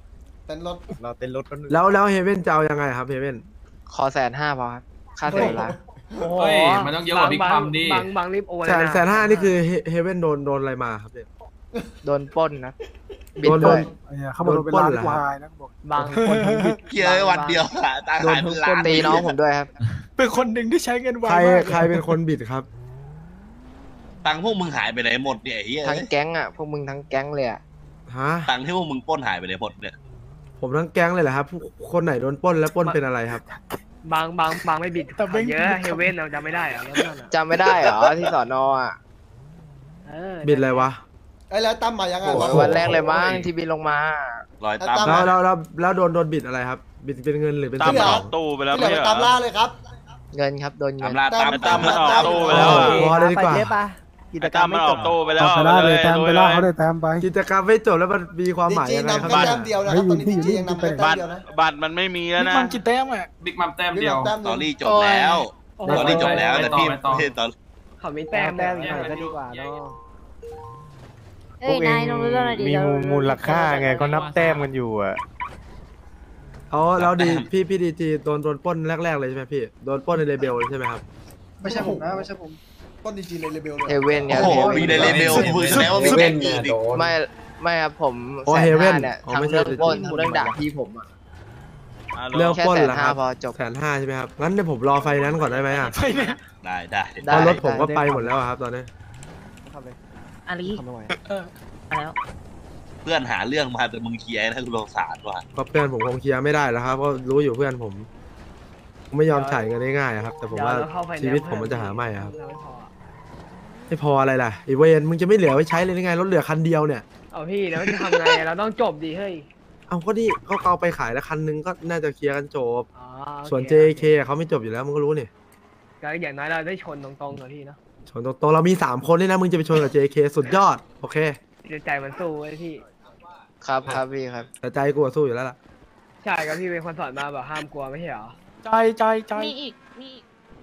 เต้นรถเราเต้นรถกันแล้วแล้วเฮเว่นจะเอายังไงครับเฮเว่นขอแสนห้าพอครับค่าเสียเวลาเฮ้ยมันต้องเยอะกว่าบิ๊กพัมดิบางบางรีบโอนแสนแสนห้านี่คือเฮเว่นโดนโดนอะไรมาครับเนี่ยโดนปล้นนะโดนโดนเขาบอกโดนเป็นล้านวายนะบอกบางคนเกียร์วันเดียวอะตาขายเป็นล้านตีน้องผมด้วยครับเป็นคนหนึ่งที่ใช้เงินไวใครมากใครเป็นคนบิดครับตังค์พวกมึงหายไปไหนหมดเนี่ยไอ้เหี้ยทั้งแก๊งอ่ะพวกมึงทั้งแก๊งเลยอ่ะฮะตังค์ที่พวกมึงปล้นหายไปไหนหมดเนี่ยผมทั้งแก๊งเลยเหรอครับผู้คนไหนโดนปล้นแล้วปล้นเป็นอะไรครับบางบางบางไม่บิดแต่เยอะเฮเว่นเราจำไม่ได้อะแล้วนั่นอะจำไม่ได้เหรอที่สอนออ่ะเออบิดอะไรวะไอ้แล้วตั้มมายังไงวันแรกเลยมั้งที่บินลงมารอยตามแล้วแล้วแล้วแล้วโดนโดนบิดอะไรครับ บิดเป็นเงินหรือเป็นที่เหลือตู้ที่เหลือไปตามล่าเลยครับเงินครับโดนเงิตามนล่าตามตามตามตามตู้ไปแล้วพอเลยดีกว่ากิจกรรมไม่จบไปได้เลยแต้มไปล่าเขาเลยแต้มไปกิจกรรมไม่จบแล้วมันมีความดีหมายจียังไงนำครับแค่เนี่ยแต้มเดียวนะครับตอนนี้ดีจียังนำแค่แต้มเดียวนะบัตรมันไม่มีแล้วนะมันกี่แต้มอ่ะบิ๊กมัมแต้มเดียวแต้มตอรี่จบแล้วตอรี่จบแล้วแต่พี่ไม่ตอนเขามีแต้มแต้มอีกหน่อยก็ดีกว่าเนาะเอ้ยนายลองรู้เรื่องหน่อยดิมีมูลค่าไงเขานับแต้มกันอยู่อ่ะอ๋อแล้วดีพี่พี่ดีจีโดนโดนปล้นแรกๆเลยใช่ไหมพี่โดนปล้นในเลเบลใช่ไหมครับไม่ใช่ผมนะไม่ใช่ผมต้นดีจีในเลเบลเลยเฮเว่นโอ้เนี่ยโหมีในเลเวลมือแสดงว่ามีแก๊งอื่นอีกไม่ไม่ครับผมอ๋อแสนเฮเว่ห้าน เนี่ยอ๋อทำไม่ใช่เรื่องปล้นเรื่องด่าพี่ผมอ่ะเรื่องแค่ปล้นแสนเหรอคห้ารับพอจบแสนห้าใช่ไหมครับงั้นเดี๋ยวผมรอไฟนั้นก่อนได้ไหมอ่ะได้ได้ได้เพราะรถผมก็ไปหมดแล้วอะครับตอนนี้อาลีเออแล้วเพื่อนหาเรื่องมาแต่มึงเคลียร์นะกูสงสารว่ะก็เพื่อนผมคงเคลียร์ไม่ได้แล้วครับก็รู้อยู่เพื่อนผมไม่ยอมจ่ายเงินง่ายๆอะครับ แต่ผมว่าชีวิตผมมันจะหาไม่อะครับไม่พออะไรล่ะไอีเวนมึงจะไม่เหลือไว้ใช้เลยยังไงรถเหลือคันเดียวเนี่ยเอาพี่แล้วจะทำไงเราต้องจบดีเฮ้ยเอาก็ดิเขาเอาไปขายแล้วคันนึงก็น่าจะเคลียร์กันจบอ๋อส่วน เจ เค เขาไม่จบอยู่แล้วมึงก็รู้นี่ก็อย่างน้อยเราได้ชนตรงๆเถอะพี่เนาะชนตรงๆเรามีสามคนนี่นะมึงจะไปชนกับ เจ เค สุดยอดโอเคใจมันสู้ไอ้พี่ครับครับพี่ครับแต่ใจกูอะสู้อยู่แล้วล่ะใช่ครับพี่เป็นคนสอนมาแบบห้ามกลัวไม่ใช่เหรอใจใจใจมีอีกมีอีก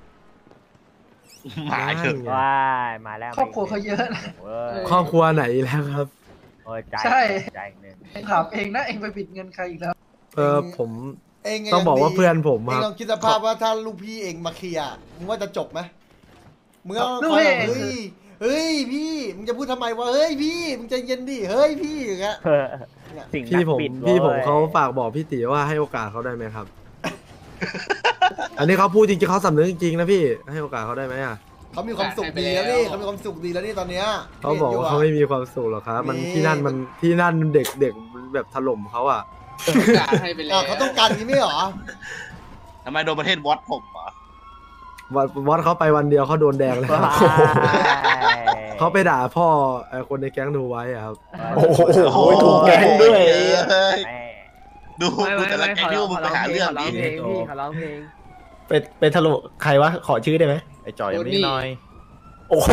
หมาเถอะว้ายมาแล้วครอบครัวเขาเยอะนะครอบครัวไหนแล้วครับใช่ถามเองนะเองไปบิดเงินใครอีกแล้วเออผมเองต้องบอกว่าเพื่อนผมเองครับลองคิดสภาพว่าถ้าลูกพี่เองมาเคลียร์มึงว่าจะจบไหมมึงก็ลูกเฮ้พี่ยเฮ้ยพี่มึงจะพูดทำไมวะเฮ้ยพี่มึงใจเย็นดิเฮ้ยพี่อย่างเงี้ยพี่ผมพี่ผมเขาฝากบอกพี่ตีว่าให้โอกาสเขาได้ไหมครับ อันนี้เขาพูดจริงๆเขาสำนึกจริงๆนะพี่ให้โอกาสเขาได้ไหมอ่ะเขามีความสุขดีแล้วนี่เขามีความสุขดีแล้วนี่ตอนเนี้ยเขาบอกว่าเขาไม่มีความสุขหรอกครับ มันที่นั่นมันที่นั่นเด็กเด็กแบบถล่มเขาอ่ะอ่ะเขาต้องการนี้ไม่เหรอทำไมโดนประเทศวอตผมอ่ะวัดวัดเขาไปวันเดียวเขาโดนแดงเลยครับเขาไปด่าพ่อไอ้คนในแก๊งดูไว้อะครับโอ้โหถูกแก๊งด้วยดูไม่ดูไม่แต่ละไม่แก๊งขอที่ร้พอวงกมึงขอไปร้องหาเพลเรื่อง งขอร้องนี้เพลงพี่ขอร้องเพลงเป็นเป็นทะลุใครวะขอชื่อได้ไหมไอจอยยังไม่น้อย โอ้โห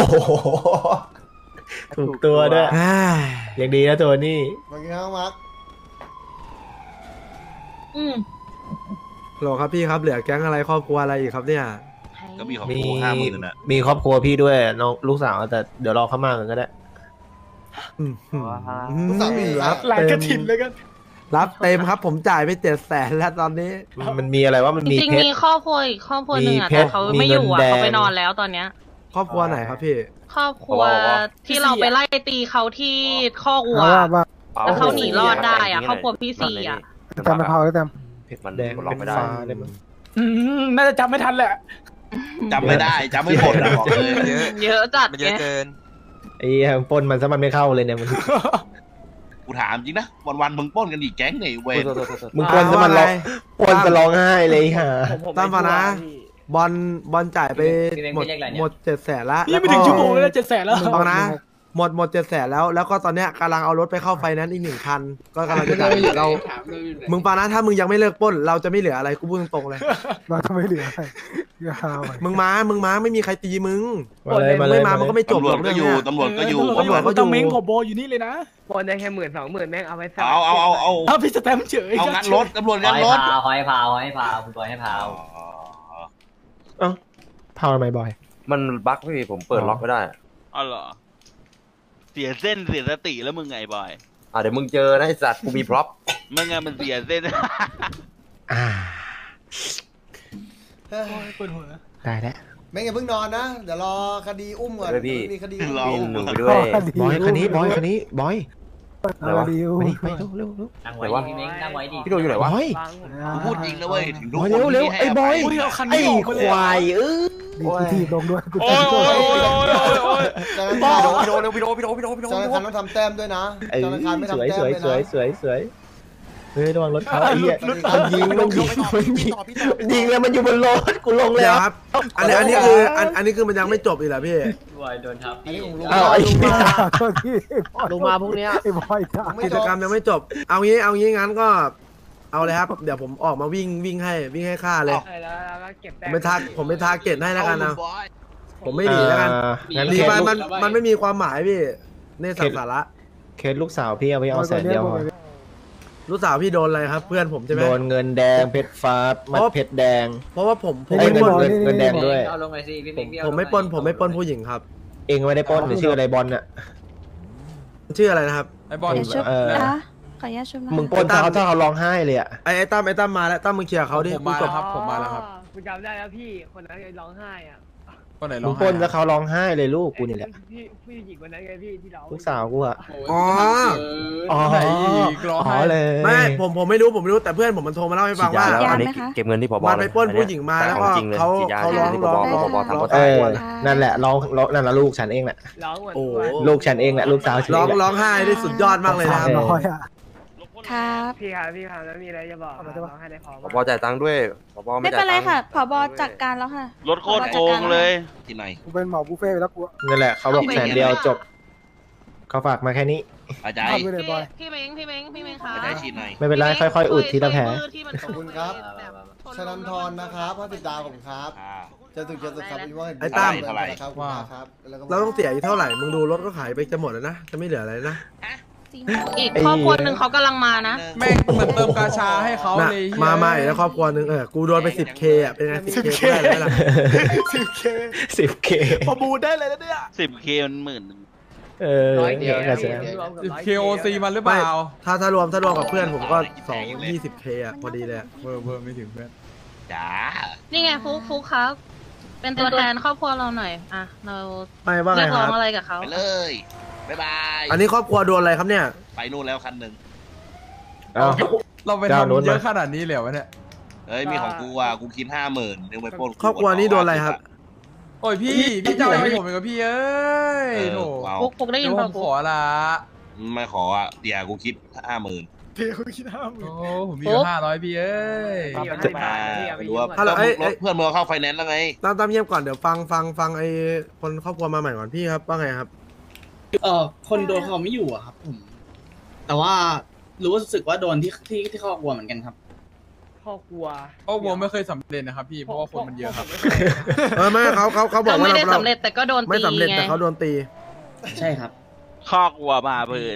ถูกตัวด้วยยังดีนะตัวนี่บางครั้งมาร์คอืมหรอครับพี่ครับเหลือแก๊งอะไรครอบครัวอะไรอีกครับเนี่ยก็มีของมีกูห้าหมื่นอ่ะมีครอบครัวพี่ด้วยน้องลูกสาวแต่เดี๋ยวรอเขามากันก็ได้อืมลูกสาวพี่รับหลายเต็กระมถินเลยกันรับเต็มครับ ผมจ่ายไปเจ็ดแสนแล้วตอนนี้มันมีอะไรว่ามันจมีริงเพๆชมีรครอบครัวอีกครอบครัวหนึ่งมีอ่ะเพชรแต่เขาไม่อยู่มีเงินอ่ะแดงเขาไปนอนแล้วตอนเนี้ยครอบครัวไหนครับพี่ครอบครัวที่เราไปไล่ตีเขาที่คอกวัวแล้วเขาหนีรอดได้อ่ะครอบครัวพี่สี่อ่ะจำไม่พอแล้วจเพชรมันแดงเป็นฟ้าได้มั้งน่าจะจำไม่ทันแหละจำไม่ได้จำไม่หมดอะบอกเลยเยอะจัดไงไอ้ปล้นมันซะมันไม่เข้าเลยเนี่ยมันกูถามจริงนะวันๆมึงปล้นกันอีกแก๊งไหนเว้ยมึงปล้นซะมันร้องปล้นจะร้องไห้เลยฮะตามมานะ บอลบอลจ่ายไปหมดหมดเจ็ดแสนละนี่ไม่ถึงชั่วโมงแล้วเจ็ดแสนแล้วฟังนะ หมดหมดเจ็ดแสนแล้วแล้วก็ตอนเนี้ยกำลังเอารถไปเข้าไฟแนนซ์อีกหนึ่งคันก็กำลังจะจ่ายเรามึงฟังนะถ้ามึงยังไม่เลิกปล้นเราจะไม่เหลืออะไรกูพูดตรงๆเลยเราทำไม่เหลืออย่าหาไปมึงมามึงมาไม่มีใครตีมึงมาเลยมาเลยไม่มามันก็ไม่จบตำรหวรจอกก็เรื่องอยู่เนี้ยตำรวจก็อยู่ตำรวจก็อยู่ต้องเม้งขบโบอยู่นี่เลยนะปนได้แค่หมื่นสองหมื่นแม่งเอาไปเอาเอาเอาเอาเอาพี่สแตมป์เฉยเอางัดรถตำรวจงัดรถขอให้พาวขอให้พาวคุณบอยให้พาวเอ้าพาวทำไมบ่อยมันบั๊กพี่ผมเปิดล็อกไม่ได้อ๋อเหรอเสียเส้นเสียสติแล้วมึงไงบอยอ่าเดี๋ยวมึงเจอนะไอสัตว์กูมีพร็อพมึงอะมันเสียเส้นปวดหัวได้แล้วไม่งั้นเพิ่งนอนนะ เดี๋ยวรอคดีอุ้มก่อนเดี๋ยวพี่มีคดีรออุ้มหนูไปด้วยบอยคันนี้บอยคันนี้บอยอะไรวะมานี่ไปเร็วเร็วเร็วไหนวะพี่โดอยู่ไหนวะบอยกูพูดจริงนะเว้ยถึงทุกบอยคนเร็วเร็วที่ให้ไอ้บอยภัไอ้ควายเออดีกูทีบลงด้วยกูโอ้ยโอ้ยโอ้ยโอ้ยโอ้ยธนาพี่คารโดพี่โดเร็วพี่โดพี่โดพี่โดพี่โดธนาคารต้องทำแต้มด้วยนะเอ้ยธนาคารไม่สวยทำแต้สมวยเลยสวยนะสวยสวยเฮ้ยระวังรถเขาไอ้เหี้ยมันยิงมันยิงมันยิงยิงแล้วมันอยู่บนรถกูลงเดี๋แล้ยว วครับ อันนี้อันนี้คืออันอันนี้คือมันยังไม่จบอีกเหรอพี่อันนี้ผมรู้อ้าวไอ้ลุงเหี้ยมาลงมาพวกเนี้ยไอ้บอยตายกิจกรรมยังไม่จบ เอางี้เอางี้งั้นก็เอาเลยครับ เดี๋ยวผมออกมาวิ่งวิ่งให้วิ่งให้ค่าเลย ผมไปทาผมไปทาเก็ตให้แล้วกันนะ ผมไม่หนีแล้วกันงั้นหนีเคไปสมันมันไม่มีความหมายพี่ในสังสาระเคสลูกสาวพี่เอาไปเอาแสนเดียวพอลูกสาวพี่โดนอะไรครับ เพื่อนผมใช่ไหมโดนเงินแดงเพชรฟ้ามัดเพชรแดงเพราะว่าผมผมไอ้ไม่เงิปนล้นเงินเงินแดงด้วยผมไม่ปล้นผมไม่ปล้นผู้หญิงครับเองไม่ได้ปล้นหรือชื่ออะไรบอลน่ะชื่ออะไรนะครับไอ้บอลเออขออนุญาตชุบนะมึงปล้นเขาถ้าเขาร้องไห้เลยอ่ะไอ้ไอ้ตั้มไอ้ตั้มมาแล้วตั้มมึงเคลียร์เขาดิผมมาแล้วครับผมมาแล้วครับกูจำได้แล้วพี่คนนั้นร้องไห้อ่ะคนไหนร้มึองงไห้ปล้นแล้วเขาร้องไห้เลยลูกกูนี่แหละพี่ผู้หญิงคนนั้นไงพี่ที่เราลูกสาวกูอ่ะอ๋ออ๋อไหนอีกร้องอ๋อไห้เลยไม่ผมผมไม่รู้ผมไม่รู้แต่เพื่อนผมมันโทรมาเล่าให้ฟังว่าแล้วอันนี้เก็บเงินที่ผบมันไปปล้นผู้หญิงมาแล้วก็จริงเลยเขาฉีดยเขาร้องที่ร้องผร้องผบทำเขาเอตายอนั่นแหละร้องร้องนั่นแหละลูกฉันเองแหละร้องเหมือนโอ้ลูกฉันเองแหละลูกสาวฉันร้เอองงแหละร้องไห้ได้สุดยอดมากเลยนะครับร้อยอะครับพี่ครับพี่ครับแล้วมีอะไรจะบอกร้องไห้ได้พอผบจ่ายตังค์ด้วยผบไม่ไม่จ่ายเป็นไรตังค์ค่ะผบจัดการแล้วค่ะรถโคตรโกงเลยที่ไหนกูเป็นหมอบุฟเฟ่ต์ไปแล้วกูนั่นแหละเขาบอกแสนเดียวจบเขาฝากมาแค่นี้อาจารย์พี่พี่เม้งพี่เม้งพี่เม้งค่ะอาจารย์ฉีดหน่อยไม่เป็นไรค่อยๆอุดทีละแผลขอบคุณครับชนันทรนะครับห้าสิบดาวผมครับอ่าจะถูกจะถูกครับอีกว่าไอ้ตั้มเท่าไหร่ครับว่าครับแล้วก็เราต้องเสียอีกเท่าไหร่มึงดูรถก็ขายไปจะหมดแล้วนะจะไม่เหลืออะไรนะอีกครอบครัวหนึ่งเขากำลังมานะแม่งเหมือนเติมกาชาให้เขาน่ะเลยมามาอีกแล้วครอบครัวหนึงเออกูโดนไป สิบเค อ่ะเป็นไง สิบเค ได้แล้วล่ะสิบเคสิบเคประมูลได้เลยนะเนี่ยสิบเคมันหมื่นหนึ่งเออร้อยเดียวน่าจะสิบเคโอซีมันหรือเปไม่ล่าถ้าถ้ารวมถ้ารวมกับเพื่อนผมก็สองยี่สิบเคอ่ะพอดีเลยอะเบอร์เบอร์ไม่ถึงเพื่อนจ้านี่ไงฟุกฟุกครับ เป็นตัวแทนครอบครัวเราหน่อยอ่ะเราไม่ว่าไงเรียกคร้อรังบอะไรกับเขาไปเลยบ๊ายบายอันนี้ครอบครัวโดนอะไรครับเนี่ยไปนู่นแล้วคันหนึ่งเอ้าเราไปเจ้าโน้นทำเยอะมาขนาดนี้เลยเหรอวะเนี่ยเฮ้ยมีของกูอ่ะกูคิดห้าหมื่นนึงไปปล้นครอบครัวนี้โดนอะไรครับโอ้ยพี่พี่เจ้าให้ผมเองกับพี่เอ้ยโถฟุกฟุกได้ยิเดี๋นยวผเปล่าม ฟุขกอละไม่ขออ่ะเดี๋ยวกูคิดห้าหมื่นโอ้ผมมีอยู่ห้าร้อยพี่เอ้ยไม่รู้ว่าฮัลโหลเอ้ยเอ้ยเพื่อนมึงเข้าไฟแนนซ์แล้วไงตามตามเยี่ยมก่อนเดี๋ยวฟังฟังฟังไอ้คนครอบครัวมาใหม่ก่อนพี่ครับว่าไงครับเออคนโดนเขาไม่อยู่อะครับผม แต่ว่ารู้สึกว่าโดนที่ที่ที่ครอบครัวเหมือนกันครับครอบครัวเพราะวงไม่เคยสำเร็จนะครับพี่เพราะว่าคนมันเยอะครับเออไม่เขาเขาเขาบก็อกว่าไม่ได้เราสำเร็จแต่ก็โดนไม่ตีสำเร็จไงแต่เขาโดนตีใช่ครับข้อกลัวมาเพื่น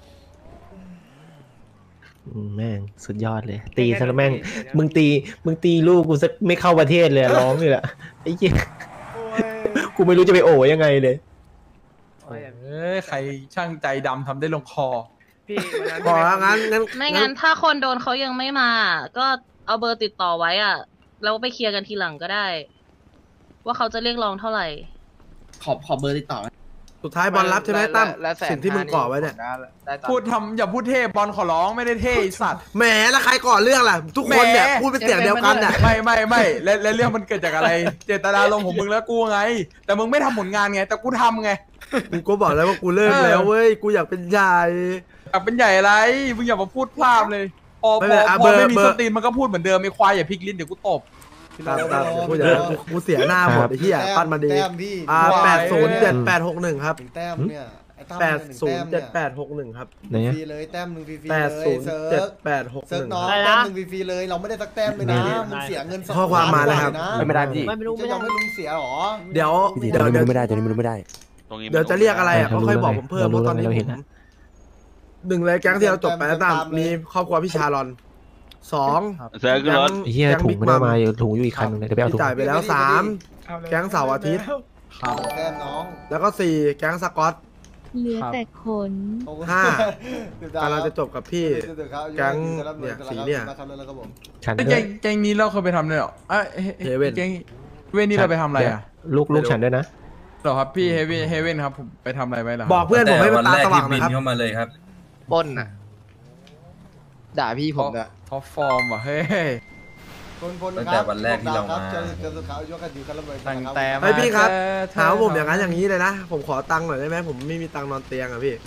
อืมแม่งสุดยอดเลย ตีซะแล้วแม่งมึงตีมึงตีลูกกูสักไม่เข้าประเทศเลยอะร้องอยู่แหละไอ้เหี้ยกูไม่รู้จะไปโอ้ยังไงเลยเอ้ยใครช่างใจดำทำได้ลงคอพี่วันนั้นพอแล้วงั้นงั้นไม่งั้นถ้าคนโดนเขายังไม่มา ก็เอาเบอร์ติดต่อไว้อ่ะแล้วไปเคลียร์กันทีหลังก็ได้ ว่าเขาจะเรียกร้องเท่าไหร่ขอขอเบอร์ติดต่อสุดท้ายบอลรับใช่ไหมตั้มสิ่งที่มึงก่อไว้เนี่ยพูดทำอย่าพูดเท่บอลขอร้องไม่ได้เท่ไอ้สัตว์แหมแล้วใครก่อเรื่องล่ะทุกคนเนี่ยแหมพูดเป็นเสียงเดียวกันน่ะไม่ไม่ไม่และและเรื่องมันเกิดจากอะไร เจตนาลมณ์ของมึงแล้วกูไง แต่มึงไม่ทำผลงานไง แต่กูทำไงกูก็บอกแล้วว่ากูเลิกแล้วเว้ยกูอยากเป็นใหญ่อยากเป็นใหญ่อะไรมึงอย่ามาพูดพลาดเลยพอไม่พเป็นอไรอ่ะพอไม่เบอร์มีเบอร์สตรีนมันก็พูดเหมือนเดิมไอ้ควายอย่าพลิกลิ้นเดี๋ยวกูตบตามตามกูอยากกูกูเสียหน้าหมดไอ้เหี้ยปั้นมาดีแต้มพี่อ่าแปดศูนย์เจ็ดแปดหกหนึ่งครับถึงแต้มเนี่ยไอ้ตั้มแปดหนึ่งศูนแต้ย์มเจ็เนี่ดยแปดหกหนึ่งครับไหนฟอะรีเลยแต้มหนึ่งฟรีๆแปเลดยศูนย์เซิเจ็ดร์ฟแปดหกหเซิร์ฟนึ่งน้องแต้มหนึ่งฟรีๆเลยเราไม่ได้สักแต้มเลยนะมึงเสียเงินสดข้อความมาแล้วครับนะไม่ได้พี่ไม่รู้จะยอมให้ลุงเสียหรอเดี๋ยวพี่เดี๋ยวตอนนี้เดี๋ยวไม่ได้ตอนนี้ไม่ได้ตรงนี้เดี๋ยวจะเรียกอะไรอ่ะเราก็รู้ค่อยบอกแล้วผมเพิ่มเรารู้เพราะตอนนี้เราผเห็นมแล้วหนึ่งเลยแก๊งที่เราจบไปแล้วตามมีครอบครัวพี่ชาลอนสองเซิร์ฟขึ้นรถไอ้เหี้ยถุงไม่ได้มาอยู่ถุงอยู่อีกคันนึงเลยเดี๋ยวไปเอาที่ถุงจ่ายไปแล้วสามแก๊งเสาร์อาทิตย์แต้มน้องแล้วก็สี่แก๊งสกอตเหลือแต่ขนห้ากำลังจะจบกับพี่แก๊งเนี่ยสีเนี่ยฉันไอ้ด้แกวยงแกงนี้เราเคยไปทำเลยเหรออ่ะเฮเฮเว่นแกงเว่นนี่เราไปทำอะไรอ่ะลูกลูกฉันด้วยนะเหรอครับพี่เฮเว่นเฮเว่นครับผมไปทำอะไรไว้เหรอบอกเพื่อนผมให้มันตาสว่างนะครับปล้นอ่ะ ด่าพี่ผมอะท็อปฟอร์มว่ะเฮ้ยคนคนตั้งแต่วันแรกที่เรามาเจอเจอสุขายกกันอยู่กันระเบิดตั้งแต่มาไอพี่ครับเจอหาว่าผมอย่างนั้นอย่างนี้เลยนะ ผมขอตังค์หน่อยได้ไหมผมไม่มีตังค์นอนเตียงอ่ะพี่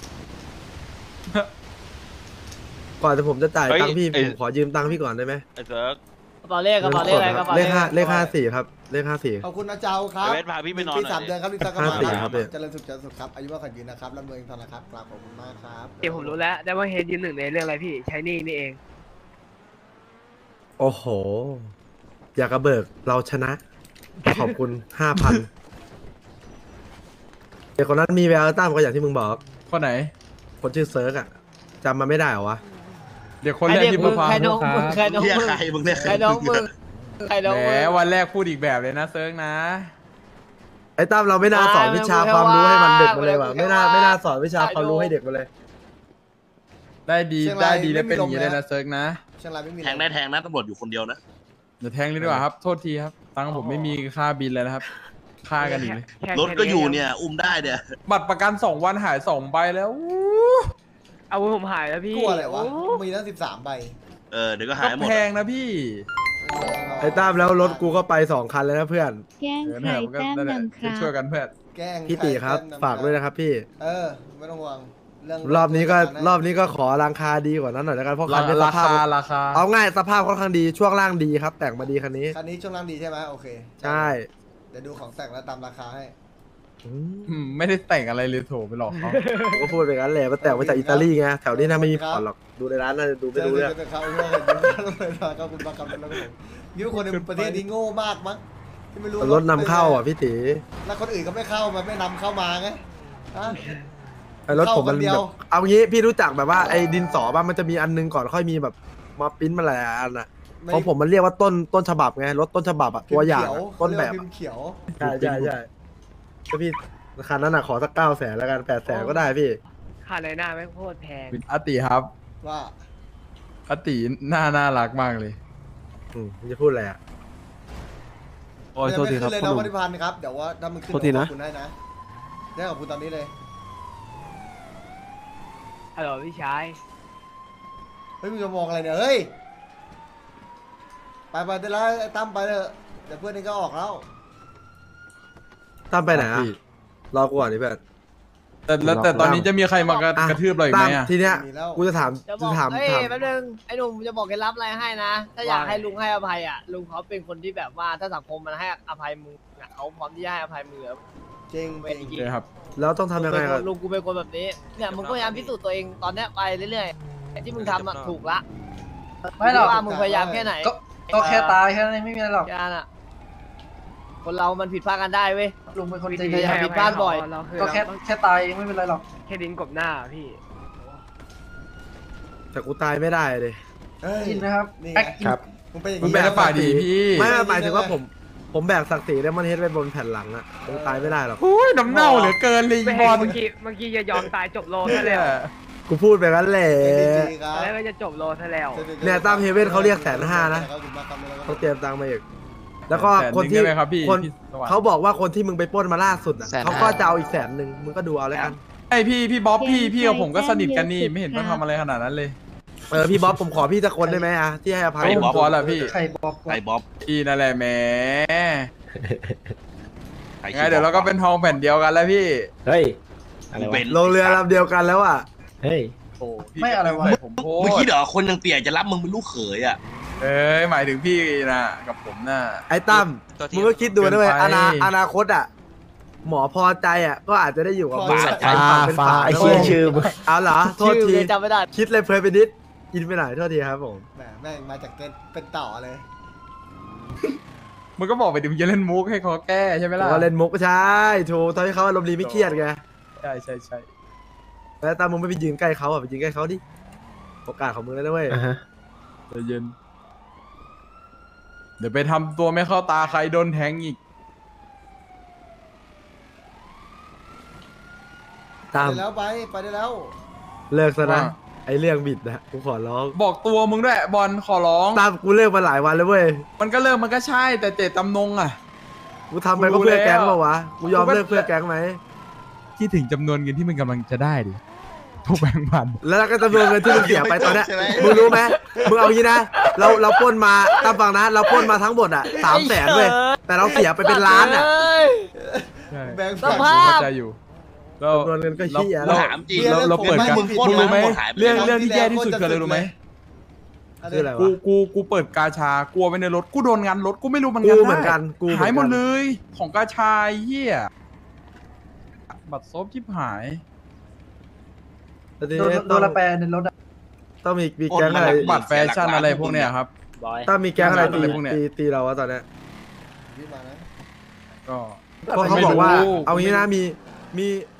ก่อนจะผมจะจ่ายตังค์พี่ผมขอยืมตังค์พี่ก่อนได้ไหมไอ้เซิร์กกระเป๋าเลขกระเป๋าเลขอะไรกระเป๋าเลเลขขห้าเลขห้าสี่ครับเลขห้าสี่ขอบคุณอาจารย์ครับเวทพาพี่ไปนอนปีหน่อยสามเดือนครับลิซ่าก็ห้ามาสี่คครัรับบพี่เจริญสุขเจริญสุขครับอายุมากขวัญยืนนะครับร่ำรวยทองนะครับกราบขอบคุณมากครับเดี๋ยวผมรู้แล้วได้ว่าเฮดยืนหนึ่งในเรื่องอะไรพี่ใช้นี่นี่เองโอ้โห อยากกระเบิกเราชนะ ขอบคุณห้าพันเด็กคนนั้นมีแววตั้มก็อย่างที่มึงบอกคนไหนคนชื่อเซิร์กอะจำมาไม่ได้เหรอวะเดี๋ยวคนแรกที่มาพาใครน้องมึงใครน้องเรียกมึงใครมึงเรียกใครน้องมึงใครน้องแหมมึงวันแรกพูดอีกแบบเลยนะเซิร์กนะไอ้ตั้มเราไม่น่าสอนวิชาความรู้ให้มันเด็กมาเลยว่ะไม่น่าไม่น่าสอนวิชาความรู้ให้เด็กมาเลยได้ดีได้ดีแล้วเป็นอย่างนี้เลยนะเซิร์กนะเชียงรายไม่มีแทงได้แทงนะตำรวจอยู่คนเดียวนะเดี๋ยวแทงเลยดีกว่าครับ โทษทีครับ ตังค์ผมไม่มีค่าบินเลยนะครับ ค่ากันอีกเลยรถก็อยู่เนี่ย อุ้มได้เนี่ยบัตรประกันสองวันหายสองใบแล้วอู้เอาผมหายแล้วพี่กลัวอะไรวะมีตั้งสิบสามใบเออเดี๋ยวก็หาก็ยหมดแพงนะพี่ไอ้ตั้มแล้วรถกูก็ไปสองคันเลยนะเพื่อนแกล้งเออใครเนี่ยมันก็แต้มนั่นแหละนำครับช่วยกันเพื่อนแกล้งพี่ตีครับใฝากด้วยนะครับพี่เออไม่ต้องห่วงเรื่องรอบนี้ก็เงรอบนี้ก็ขอราคาดีกว่านั้นหน่อยแล้วกันเพราะคันนี้สราภาพคาราคาเอาง่ายสภาพค่อนข้างดีช่วงล่างดีครับ แต่งมาดีคันนี้คันนี้ช่วงล่างดีใช่ไหมโอเคใช่เดี๋ยวดูของแต่งแล้วตามราคาให้อืมอืมไม่ได้แต่งอะไรเลยโถไปหลอกเขาผมก็พูดไปงั้นแหละมันแต่งมาจากอิตาลีไงแถวนี้น่าไม่มีผ่อนหรอกดูในร้านน่าจะดูไม่รู้เรื่องเจอกันครับเรื่องเรื่องขอบคุณมากครับแล้วก็ผมยิ่งคนในประเทศนี้โง่มากมั้งที่ไม่รู้รถนำเข้าอ่ะพี่ตีแล้วคนอื่นก็ไม่เข้ามาไม่นำเข้ามาไงฮะไอ้รถผมมันเข้าคนเดีแบยวบเอางี้พี่รู้จักแบบว่าไอ้ดินสอบ้างมันจะมีอันนึงก่อนค่อยมีแบบมาปริ้นมาหลายอันอ่ะของผมมันเรียกว่าต้นต้นฉบับไงรถต้นฉบับอ่ะตัวอย่างอะต้นแบบพิมพ์เขียวใช่ใช่ใช่ถ้าพี่คันนั้นอ่ะขอสักเก้าแสนแล้วกันแปดแสนก็ได้พี่ค่าในหน้าแม่งโคตรแพงอาติครับว่าอาติหน้าน่ารักมากเลยอืมมันจะพูดอะไรอ่ะโอ้ยโทษทีครับเลยน้องปฏิพันธ์ครับเดี๋ยวว่าถ้ามันขึ้นขอบคุณให้นะได้ขอบคุณตอนนี้เลยฮัลโหลพี่ชายเฮ้ยมึงจะมองอะไรเนี่ยเฮ้ยไปไปได้แล้วตั้มไปเถอะเดี๋ยวเพื่อนนี่ก็ออกแล้วตั้มไปไหนอ่ะรอกูก่อนดิเพื่อนแต่แล้วแต่ตอนนี้จะมีใครมากระกระทืบเราอีกไหมตั้อ่ะทีเนี้ยกูจะถามจะบจะอกถามเอ้ยถามแป๊บนึงไอ้หนุ่มจะบอกเคล็ดลับอะไรให้นะ ถ้าอยากให้ลุงให้อภัยอ่ะลุงเขาเป็นคนที่แบบว่าถ้าสังคมมันให้อภัยมึงอะเขาพร้อมที่จะให้อภัยมึงอะจริงเป็นจริงใช่ครับแล้วต้องทำยังไงก่อนลุงกูเป็นคนแบบนี้เนี่ยมึงก็พยายามพิสูจน์ตัวเองตอนเนี้ยไปเรื่อยๆไอ้ที่มึงทำอะถูกละไม่หรอกว่ามึงพยายามแค่ไหนก็ก็แค่ตายแค่นั้นไม่มีอะไรหรอกแค่นั้นอะคนเรามันผิดพลาดกันได้เว้ยลุงเป็นคนวิดีธีพยายามผิดพลาดบ่อยก็แค่แค่ตายไม่เป็นไรหรอกแค่ดินกบหน้าพี่แต่กูตายไม่ได้เลยเฮ้ยยินนะครับนี่แอไงคครับมึงเป็นอย่างมึงนี้เป็นหน้าป่าดีพี่ไม่หมายถึงว่าผมผมแบกศักดิ์ศรีแล้วมันเฮ็ดไปบนแผ่นหลังอ่ะผมตายไม่ได้หรอกโอ้ยน้ำเน่าเหลือเกินเลยอีบอลเมื่อกี้เมื่อกี้จะยอมตายจบโลซะแล้วกูพูดไปงั้นแหละดีครับแล้วก็จะจบโลซะแล้วเนี่ยตั้มเฮเว่นเขาเรียกแสนห้านะขอบคุณมากครับแล้วก็เขาเตรียมตังค์มาอีกแล้วก็คนที่แสนหงได้ไหมครับพี่คนพี่สวัสดิ์เขาบอกว่าคนที่มึงไปปล้นมาล่าสุดอ่ะแสนห้าเขาก็จะเอาอีกแสนหนึ่งมึงก็ดูเอาแล้วกันไอพี่พี่บ๊อบพี่แกงพี่กับผมก็ไก่สนิทกันนี่แต้มเยอะไม่เห็นสุดต้องครับทำอะไรขนาดนั้นเลยเออพี่บ๊อบผมขอพี่สักคนได้ไหมอ่ะที่ให้อภัยไอ้ผมบ๊อบพอแล้วพี่ใครบอกไอ้บ๊อบพี่นั่นแหละแหมใครไงเดี๋ยวเราก็เป็นทองแผ่นเดียวกันแล้วพี่เฮ้ยอะไรวะเป็นลงเรือลำเดียวกันแล้วอ่ะเฮ้ยโอ้พี่ไม่อะไรวะผมโพมึงสคิดต์เหรอคนยังเตี่ยจะรับมึงเป็นลูกเขยอ่ะเอ้ยหมายถึงพี่นะกับผมน่ะไอ้ตั้มมึงก็คิดดูนะเว้ยเกินไปอนาอนาคตอ่ะหมอพอใจอ่ะก็อาจจะได้อยู่กับมึงฟ้าเป็นฝั่งเป็นฟ้าฝาไอ้นะเชี่เว้ยยชื่อมึงเอาเหรอโทษชื่อทีเลยจำไม่ได้คิดเลยเพลินไปนิดอินไปหน่อยโทษทีครับผมแหมแม่งมาจากเกตเป็นต่อเลยมึงก็บอกไปดิมึงจะเล่นมุกให้เขาแก้ใช่ไหมผมล่ะก็เล่นมุกใช่ถูกทำให้เขาอารมณ์ดีไม่เครียดไงใช่ใช่ใช่แล้วตามมึงไม่ไปยืนใกล้เขาอ่ะไปยืนใกล้เขาดิโอกาสของมึงแล้วนะเว้ยอ่าฮะใจเย็น เดี๋ยวไปทำตัวไม่เข้าตาใครโดนแทงอีกตามไปได้แล้วไปไปได้แล้วเลิกซะนะว่าไอเรื่องบิดนะกูขอร้องบอกตัวมึงด้วยบอลขอร้องตามกูเลิกมาหลายวันแล้วเว้ยมันก็เลิกมันก็ใช่แต่เจตจำนงอ่ะกูทำไปก็เพื่อแก๊งเปล่าวะกูยอมเลิกเพื่อแก๊งไหมคิดถึงจำนวนเงินที่มันกำลังจะได้ดิทุกแบงค์พันแล้วก็จำนวนเงินที่มึงเสียไปตอนเนี้ยมึงรู้ไหมมึงเอางี้นะเราเราปล้นมาตามฟังนะเราปล้นมาทั้งหมดอ่ะสามแสนเว้ยแต่เราเสียไปเป็นล้านอ่ะแบงค์สภาพเข้าใจอยู่เราจำนวนเงินก็เราเหี้ยเราถามจริงเราเราเปิดการมึงปล้นรู้ไหมมาหมดหายไปเรื่องแล้วเรื่องที่แย่ที่สุดคืออะไรรู้ไหมคืออะไรกูวะกูกูเปิดกาชากลัวไปในรถกูโดนงานรถกูไม่รู้มันกูงานเหมือนกันกูเหมือนกันหายหมดเลยของกาชาเหี้ยบัตรซบชิบหายแต่ทีนี้ต้องต้องมีมีแก๊งอะไรบัตรแฟชั่นอะไรพวกเนี้ยครับต้องมีแก๊งอะไรตีอะไรพวกเนี้ยตีตีเราวะตอนเนี้ยพี่มานะก็เพราะเขาบอกว่าไม่รู้เอางี้นะมีมี